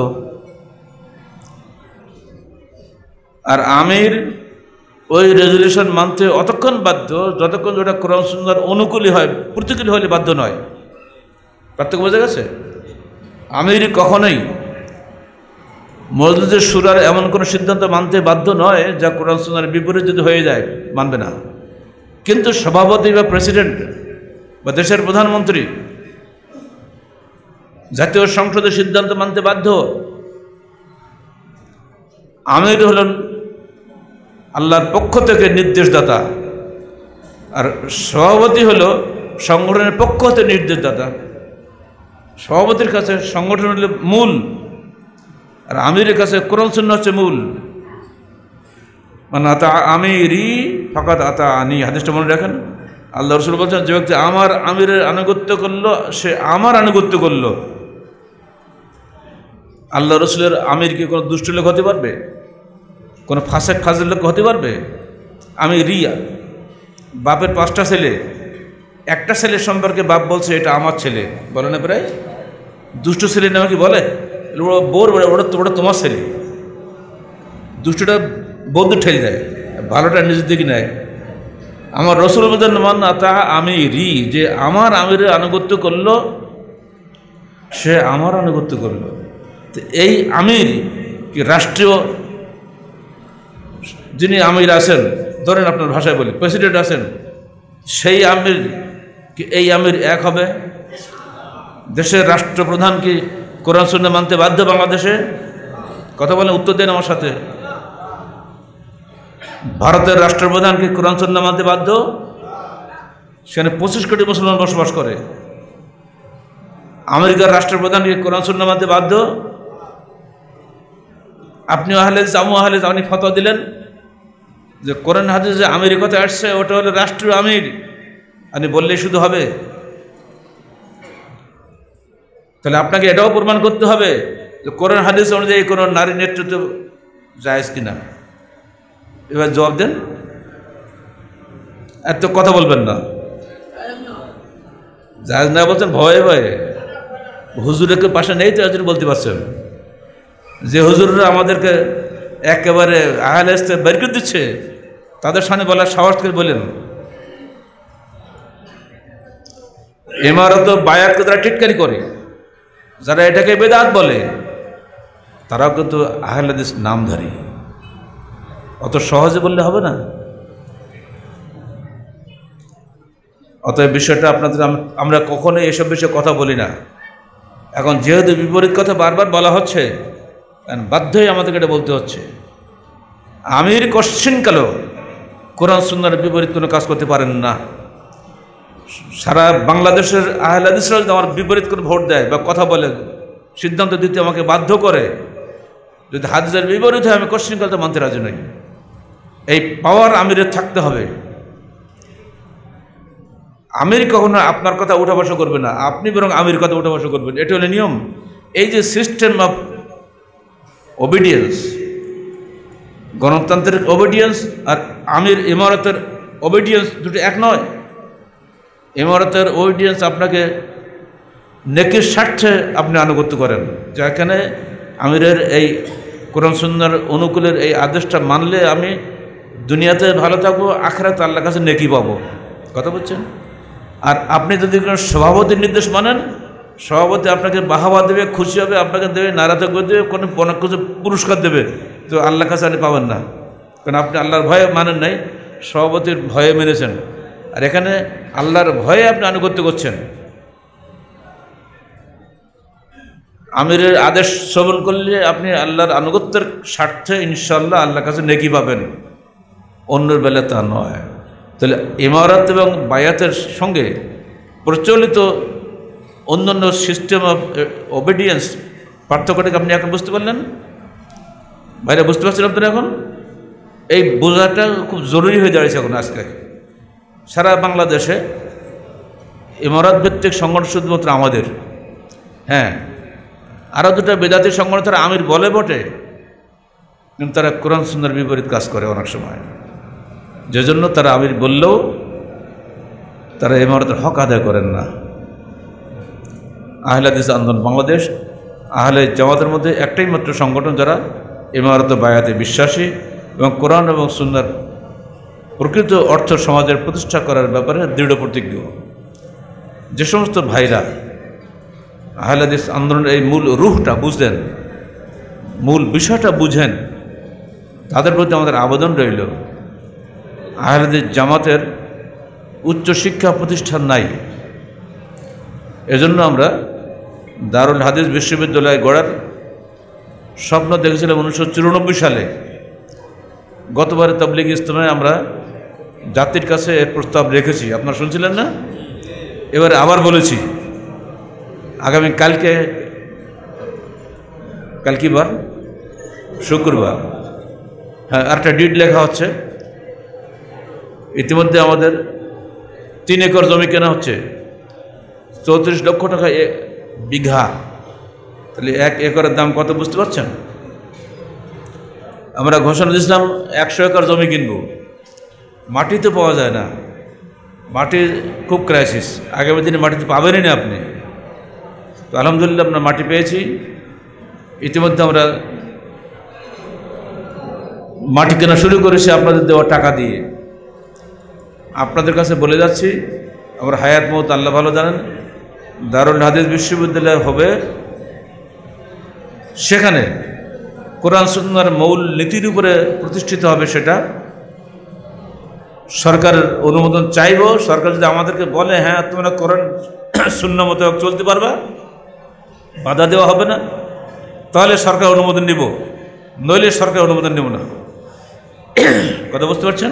আর আমির ওই রেজলিউশন মানতে অতক্ষণ বাধ্য যতক্ষণ যেটা কোরআন সুন্নাহর অনুকূলী হয়, প্রতিকূল হলে বাধ্য নয়। পার্থক্য বোঝা গেছে? আমির কখনোই মজলিসের শুরার এমন কোনো সিদ্ধান্ত মানতে বাধ্য নয় যা কোরআন সুন্নাহর বিপরীত যদি হয়ে যায়, মানবে না। কিন্তু সভাপতি বা প্রেসিডেন্ট বা দেশের প্রধানমন্ত্রী জাতীয় সংসদের সিদ্ধান্ত মানতে বাধ্য। আমির হলেন আল্লাহর পক্ষ থেকে নির্দেশদাতা, আর সভাপতি হল সংগঠনের পক্ষ হতে নির্দেশদাতা। সভাপতির কাছে সংগঠন হল মূল, আর আমিরের কাছে কোরআন সুন্নাহ হচ্ছে মূল। মানে আতা আমিরি ফাকাত আতা আনি, হাদিসটা মনে রাখেন। আল্লাহ রসুল বলছেন, যে ব্যক্তি আমার আমিরের আনুগত্য করলো সে আমার আনুগত্য করলো। আল্লাহ রসুলের আমির কি কোনো দুষ্ট লোক হতে পারবে? কোনো ফাসেক ফাজের লোক হতে পারবে? আমি রিয়া, বাপের 5টা ছেলে, একটা ছেলের সম্পর্কে বাপ বলছে এটা আমার ছেলে, বলে না প্রায়? দুষ্ট ছেলে নামে কি বলে? বোর বলে ওটা তোমার ছেলে। দুষ্টটা বৌদ্ধ ঠেলে দেয়, ভালোটা নিজের দিকে নেয়। আমার রসুল মান তা আমি রি, যে আমার আমিরের আনুগত্য করলো সে আমার আনুগত্য করলো। তো এই আমির কি রাষ্ট্রীয় যিনি আমির আছেন, ধরেন আপনার ভাষায় বলি প্রেসিডেন্ট আছেন, সেই আমির কি এই আমির এক হবে? দেশের রাষ্ট্রপ্রধান কি কোরআন সুন্নাহ মানতে বাধ্য বাংলাদেশে? কথা বলেন, উত্তর দেন আমার সাথে। ভারতের রাষ্ট্রপ্রধান কি কোরআন সুন্নাহ মানতে বাধ্য? সেখানে 25 কোটি মুসলমান বসবাস করে। আমেরিকার রাষ্ট্রপ্রধান কি কোরআন সুন্নাহ মানতে বাধ্য? আপনি আহলে হাদিস, আমু আহলে হাদিস, আপনি ফতোয়া দিলেন যে কোরআন হাদিস যে আমেরিকাতে আসছে ওটা হলো রাষ্ট্রীয় আমির, আপনি বললেই শুধু হবে? তাহলে আপনাকে এটাও প্রমাণ করতে হবে যে কোরআন হাদিস অনুযায়ী কোনো নারী নেতৃত্ব জায়েজ কিনা। এবার জবাব দেন, এত কথা বলবেন না। জায়েজ না বলছেন ভয়ে ভয়ে, হুজুরের পাশে নেই তো হুজুর বলতে পারছেন। যে হুজুররা আমাদেরকে একেবারে আহলে হাদিস বের করে দিচ্ছে তাদের সামনে বলার সাহস করে বলেন। ইমারত বায়াতকে তারা টিটকারি করে, যারা এটাকে বেদাত বলে তারাও কিন্তু আহলে হাদিস নামধারী। অত সহজে বললে হবে না। অতএব বিষয়টা আপনাদের, আমরা কখনোই এসব বিষয়ে কথা বলি না। এখন যেহেতু বিপরীত কথা বারবার বলা হচ্ছে, বাধ্যই আমাদেরকে এটা বলতে হচ্ছে। আমির কোশ্চিনকালেও কোরআন সুন্নাহর বিপরীত কোনো কাজ করতে পারেন না। সারা বাংলাদেশের আহলে হাদিসরা যদি আমার বিপরীত কোনো ভোট দেয় বা কথা বলে, সিদ্ধান্ত দিতে আমাকে বাধ্য করে, যদি হাদিসের বিপরীত হয় আমি কোশ্চিনকাল তো মানতে রাজি নই। এই পাওয়ার আমিরের থাকতে হবে। আমির কখনো আপনার কথা উঠা বসা করবে না, আপনি বরং আমির কথা উঠা বসা করবেন। এটা হলো নিয়ম। এই যে সিস্টেম অফ ওবিডিয়েন্স, গণতান্ত্রিক ওবিডিয়েন্স আর আমির ইমারতের ওবিডিয়েন্স দুটো এক নয়। ইমারতের ওবিডিয়েন্স আপনাকে নেকির স্বার্থে আপনি আনুগত্য করেন, যেখানে আমিরের এই কোরআন সুন্নাহর অনুকূলের এই আদেশটা মানলে আমি দুনিয়াতে ভালো থাকবো, আখিরাতে আল্লাহর কাছে নেকি পাবো। কথা বলছেন? আর আপনি যদি কোনো সভাপতির নির্দেশ মানেন, সভাপতি আপনাকে বাহাবা দেবে, খুশি হবে, আপনাকে দেবে, নারাজ করে দেবে, কোনো অনেক কিছু পুরস্কার দেবে, তো আল্লাহর কাছে আপনি পাবেন না, কারণ আপনি আল্লাহর ভয়ে মানেন নাই, সভাপতির ভয়ে মেনেছেন। আর এখানে আল্লাহর ভয়ে আপনি আনুগত্য করছেন। আমিরের আদেশ শ্রবণ করলে আপনি আল্লাহর আনুগত্যের স্বার্থে ইনশাআল্লাহ আল্লাহর কাছে নেকি পাবেন, অন্যের বেলা তা নয়। তাহলে ইমারত এবং বায়াতের সঙ্গে প্রচলিত অন্যান্য সিস্টেম অফ ওবিডিয়েন্স পার্থক্যটাকে আপনি এখন বুঝতে পারলেন? বাইরে বুঝতে পারছেন আপনারা? এখন এই বোঝাটা খুব জরুরি হয়ে দাঁড়িয়েছে এখন। আজকে সারা বাংলাদেশে ইমারত ভিত্তিক সংগঠন শুধুমাত্র আমাদের, হ্যাঁ, আরও দুটো বেদাতি সংগঠন তারা আমির বলে বটে, কিন্তু তারা কোরআন সুন্নাহর বিপরীত কাজ করে অনেক সময়। যে জন্য তারা আমির বললেও তারা ইমারতের হক আদায় করেন না। আহলে হাদিস আন্দোলন বাংলাদেশ, আহলে জামাতের মধ্যে একটাই মাত্র সংগঠন যারা ইমারত বায়াতে বিশ্বাসী এবং কোরআন এবং সুন্নাহর প্রকৃত অর্থ সমাজের প্রতিষ্ঠা করার ব্যাপারে দৃঢ় প্রতিজ্ঞ। যে সমস্ত ভাইরা আহলে হাদিস আন্দোলনের এই মূল রুহটা বুঝলেন, মূল বিষয়টা বুঝেন, তাদের প্রতি আমাদের আবেদন রইল। আহলে হাদিস জামাতের উচ্চ শিক্ষা প্রতিষ্ঠান নাই, এজন্য আমরা দারুল হাদিস বিশ্ববিদ্যালয় গড়ার স্বপ্ন দেখেছিলাম 1994 সালে। গতবারে তাবলীগ ইজতেমায় আমরা জাতির কাছে এর প্রস্তাব রেখেছি, আপনারা শুনছিলেন না? এবারে আবার বলেছি, আগামী কাল কি বার? শুক্রবার। হ্যাঁ, আরেকটা ডিড লেখা হচ্ছে। ইতিমধ্যে আমাদের 3 একর জমি কেনা হচ্ছে, 34 লক্ষ টাকা বিঘা। তাহলে 1 একরের দাম কত বুঝতে পারছেন? আমরা ঘোষণা দিয়েছিলাম 100 একর জমি কিনব, মাটি তো পাওয়া যায় না, মাটির খুব ক্রাইসিস, আগামী দিনে মাটি তো পাবেনই না আপনি। তো আলহামদুলিল্লাহ আমরা মাটি পেয়েছি, ইতিমধ্যে আমরা মাটি কেনা শুরু করেছি আপনাদের দেওয়া টাকা দিয়ে। আপনাদের কাছে বলে যাচ্ছি, আমরা হায়াত মত আল্লাহ ভালো জানেন, দারুল হাদিস বিশ্ববিদ্যালয় হবে, সেখানে কোরআন সুন্নাহর মূল নীতির উপরে প্রতিষ্ঠিত হবে। সেটা সরকারের অনুমোদন চাইব। সরকার যদি আমাদেরকে বলে হ্যাঁ তোমরা কোরআন সুন্নাহ মতো চলতে পারবা, বাধা দেওয়া হবে না, তাহলে সরকার অনুমোদন নিব, নইলে সরকার অনুমোদন নেব না। কথা বুঝতে পারছেন?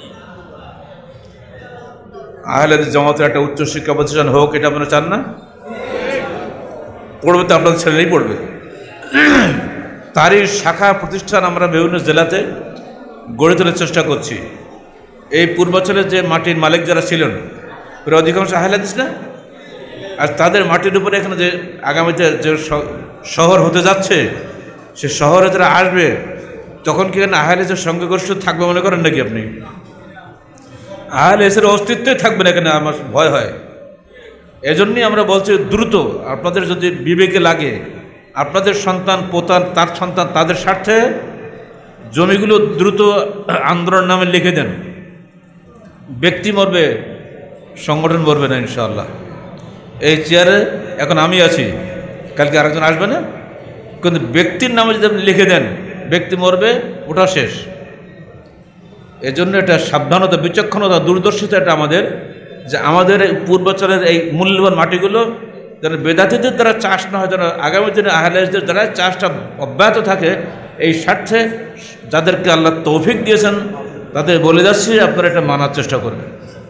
আহলে হাদিস জামাতের একটা উচ্চশিক্ষা প্রতিষ্ঠান হোক, এটা আপনারা চান না? পড়বে তো আপনাদের ছেলেরাই পড়বে। তারই শাখা প্রতিষ্ঠান আমরা বিভিন্ন জেলাতে গড়ে তোলার চেষ্টা করছি। এই পূর্বাঞ্চলের যে মাটির মালিক যারা ছিলেন, প্রায় অধিকাংশ আহলে হাদিস না, আর তাদের মাটির উপরে এখানে যে আগামীতে যে শহর হতে যাচ্ছে, সে শহরে যারা আসবে তখন কি এখানে আহলে হাদিসের সংখ্যাগরিষ্ঠ থাকবে মনে করেন নাকি আপনি? আহলে হাদিসের অস্তিত্বই থাকবে না এখানে, আমার ভয় হয়। এজন্যই আমরা বলছি দ্রুত আপনাদের যদি বিবেকে লাগে, আপনাদের সন্তান পোতান তার সন্তান তাদের স্বার্থে জমিগুলো দ্রুত আন্দোলন নামে লিখে দেন। ব্যক্তি মরবে, সংগঠন মরবে না ইনশাআল্লাহ। এই চেয়ারে এখন আমি আছি, কালকে আরেকজন আসবে না, কিন্তু ব্যক্তির নামে যদি আপনি লিখে দেন, ব্যক্তি মরবে, ওটা শেষ। এজন্য এটা সাবধানতা, বিচক্ষণতা, দূরদর্শিতা এটা আমাদের, যে আমাদের পূর্বাঞ্চলের এই মূল্যবান মাটিগুলো যেন বেদাতীদের দ্বারা চাষ না হয়, যেন আগামী দিনে আহলে হাদিসদের দ্বারা চাষটা অব্যাহত থাকে, এই স্বার্থে যাদেরকে আল্লাহ তৌফিক দিয়েছেন তাদের বলে যাচ্ছি আপনারা এটা মানার চেষ্টা করবেন।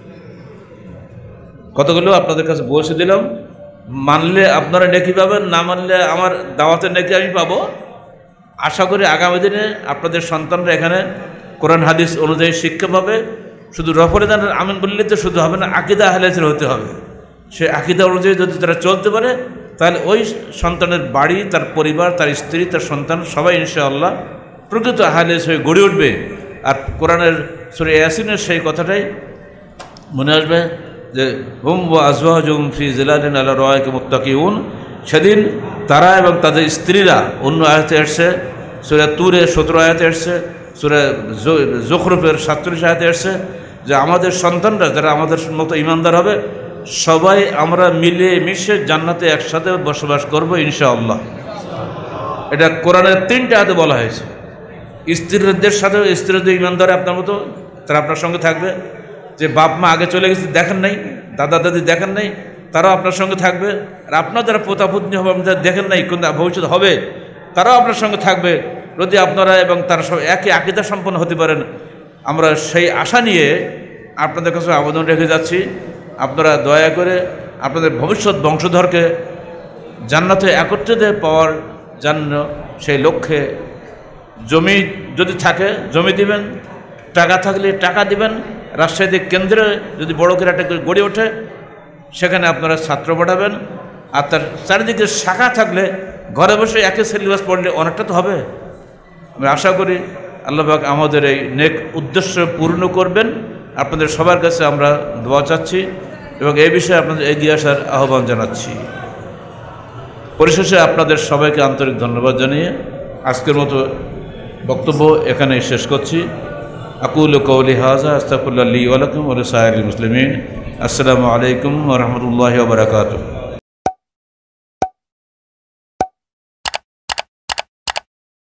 কতগুলো আপনাদের কাছে বসে দিলাম, মানলে আপনারা নেকি পাবেন, না মানলে আমার দাওয়াতের নেকি আমি পাবো। আশা করি আগামী দিনে আপনাদের সন্তানরা এখানে কোরআন হাদিস অনুযায়ী শিক্ষা পাবে। শুধু রফরেদান আমিন বললে তো শুধু হবে না, আকীদা আহলে হাদিসের হতে হবে। সে আকীদা অনুযায়ী যদি তারা চলতে পারে, তাহলে ওই সন্তানের বাড়ি, তার পরিবার, তার স্ত্রী, তার সন্তান সবাই ইনশাআল্লাহ প্রকৃত আহলে হাদিস হয়ে গড়ে উঠবে। আর কোরআনের সূরা ইয়াসিনের সেই কথাটাই মনে আসবে যে হুম ওয়া আজওয়াজুহুম ফি জিলালিন আলা রাওয়াইকি মুত্তাকিউন। সেদিন তারা এবং তাদের স্ত্রীরা, অন্য আয়াতে এসছে, সূরা তুরে 17 আয়াতে এসছে, সূরা যুখরুফের 47 আয়াতে এসছে, যে আমাদের সন্তানরা যারা আমাদের মতো ঈমানদার হবে, সবাই আমরা মিলে মিশে জান্নাতে একসাথে বসবাস করব ইনশাআল্লাহ। এটা কোরআনের 3টা আয়াতে বলা হয়েছে। স্ত্রীদের সাথে, স্ত্রীদের ঈমানদার আপনার মতো, তারা আপনার সঙ্গে থাকবে। যে বাপ মা আগে চলে গেছে দেখেন নাই, দাদা দাদি দেখেন নাই, তারাও আপনার সঙ্গে থাকবে। আর আপনার যারা পোতা পুতনি হবে, আপনারা দেখেন নাই কিন্তু ভবিষ্যৎ হবে, তারাও আপনার সঙ্গে থাকবে, যদি আপনারা এবং তারা সব একই আকীদা সম্পন্ন হতে পারেন। আমরা সেই আশা নিয়ে আপনাদের কাছে আবেদন রেখে যাচ্ছি, আপনারা দয়া করে আপনাদের ভবিষ্যৎ বংশধরকে জান্নাতে একত্রিত পাওয়ার জন্য সেই লক্ষ্যে জমি যদি থাকে জমি দিবেন, টাকা থাকলে টাকা দিবেন। রাজশাহী কেন্দ্রে যদি বড় করে একটা গড়ে ওঠে, সেখানে আপনারা ছাত্র পাঠাবেন। আর তার চারিদিকে শাখা থাকলে ঘরে বসে একই সিলেবাস পড়লে অনেকটা তো হবে। আমি আশা করি আল্লাহ পাক আমাদের এই নেক উদ্দেশ্য পূর্ণ করবেন। আপনাদের সবার কাছে আমরা দোয়া চাচ্ছি এবং এই বিষয়ে আপনাদের এগিয়ে আসার আহ্বান জানাচ্ছি। পরিশেষে আপনাদের সবাইকে আন্তরিক ধন্যবাদ জানিয়ে আজকের মতো বক্তব্য এখানেই শেষ করছি। আকুলু কওলি হাযা আস্তাগফিরুল্লাহ লি ওয়া লাকুম ওয়া লিসাইরিল মুসলিমিন। আসসালামু আলাইকুম ওয়া রাহমাতুল্লাহি ওয়া বারাকাতুহু।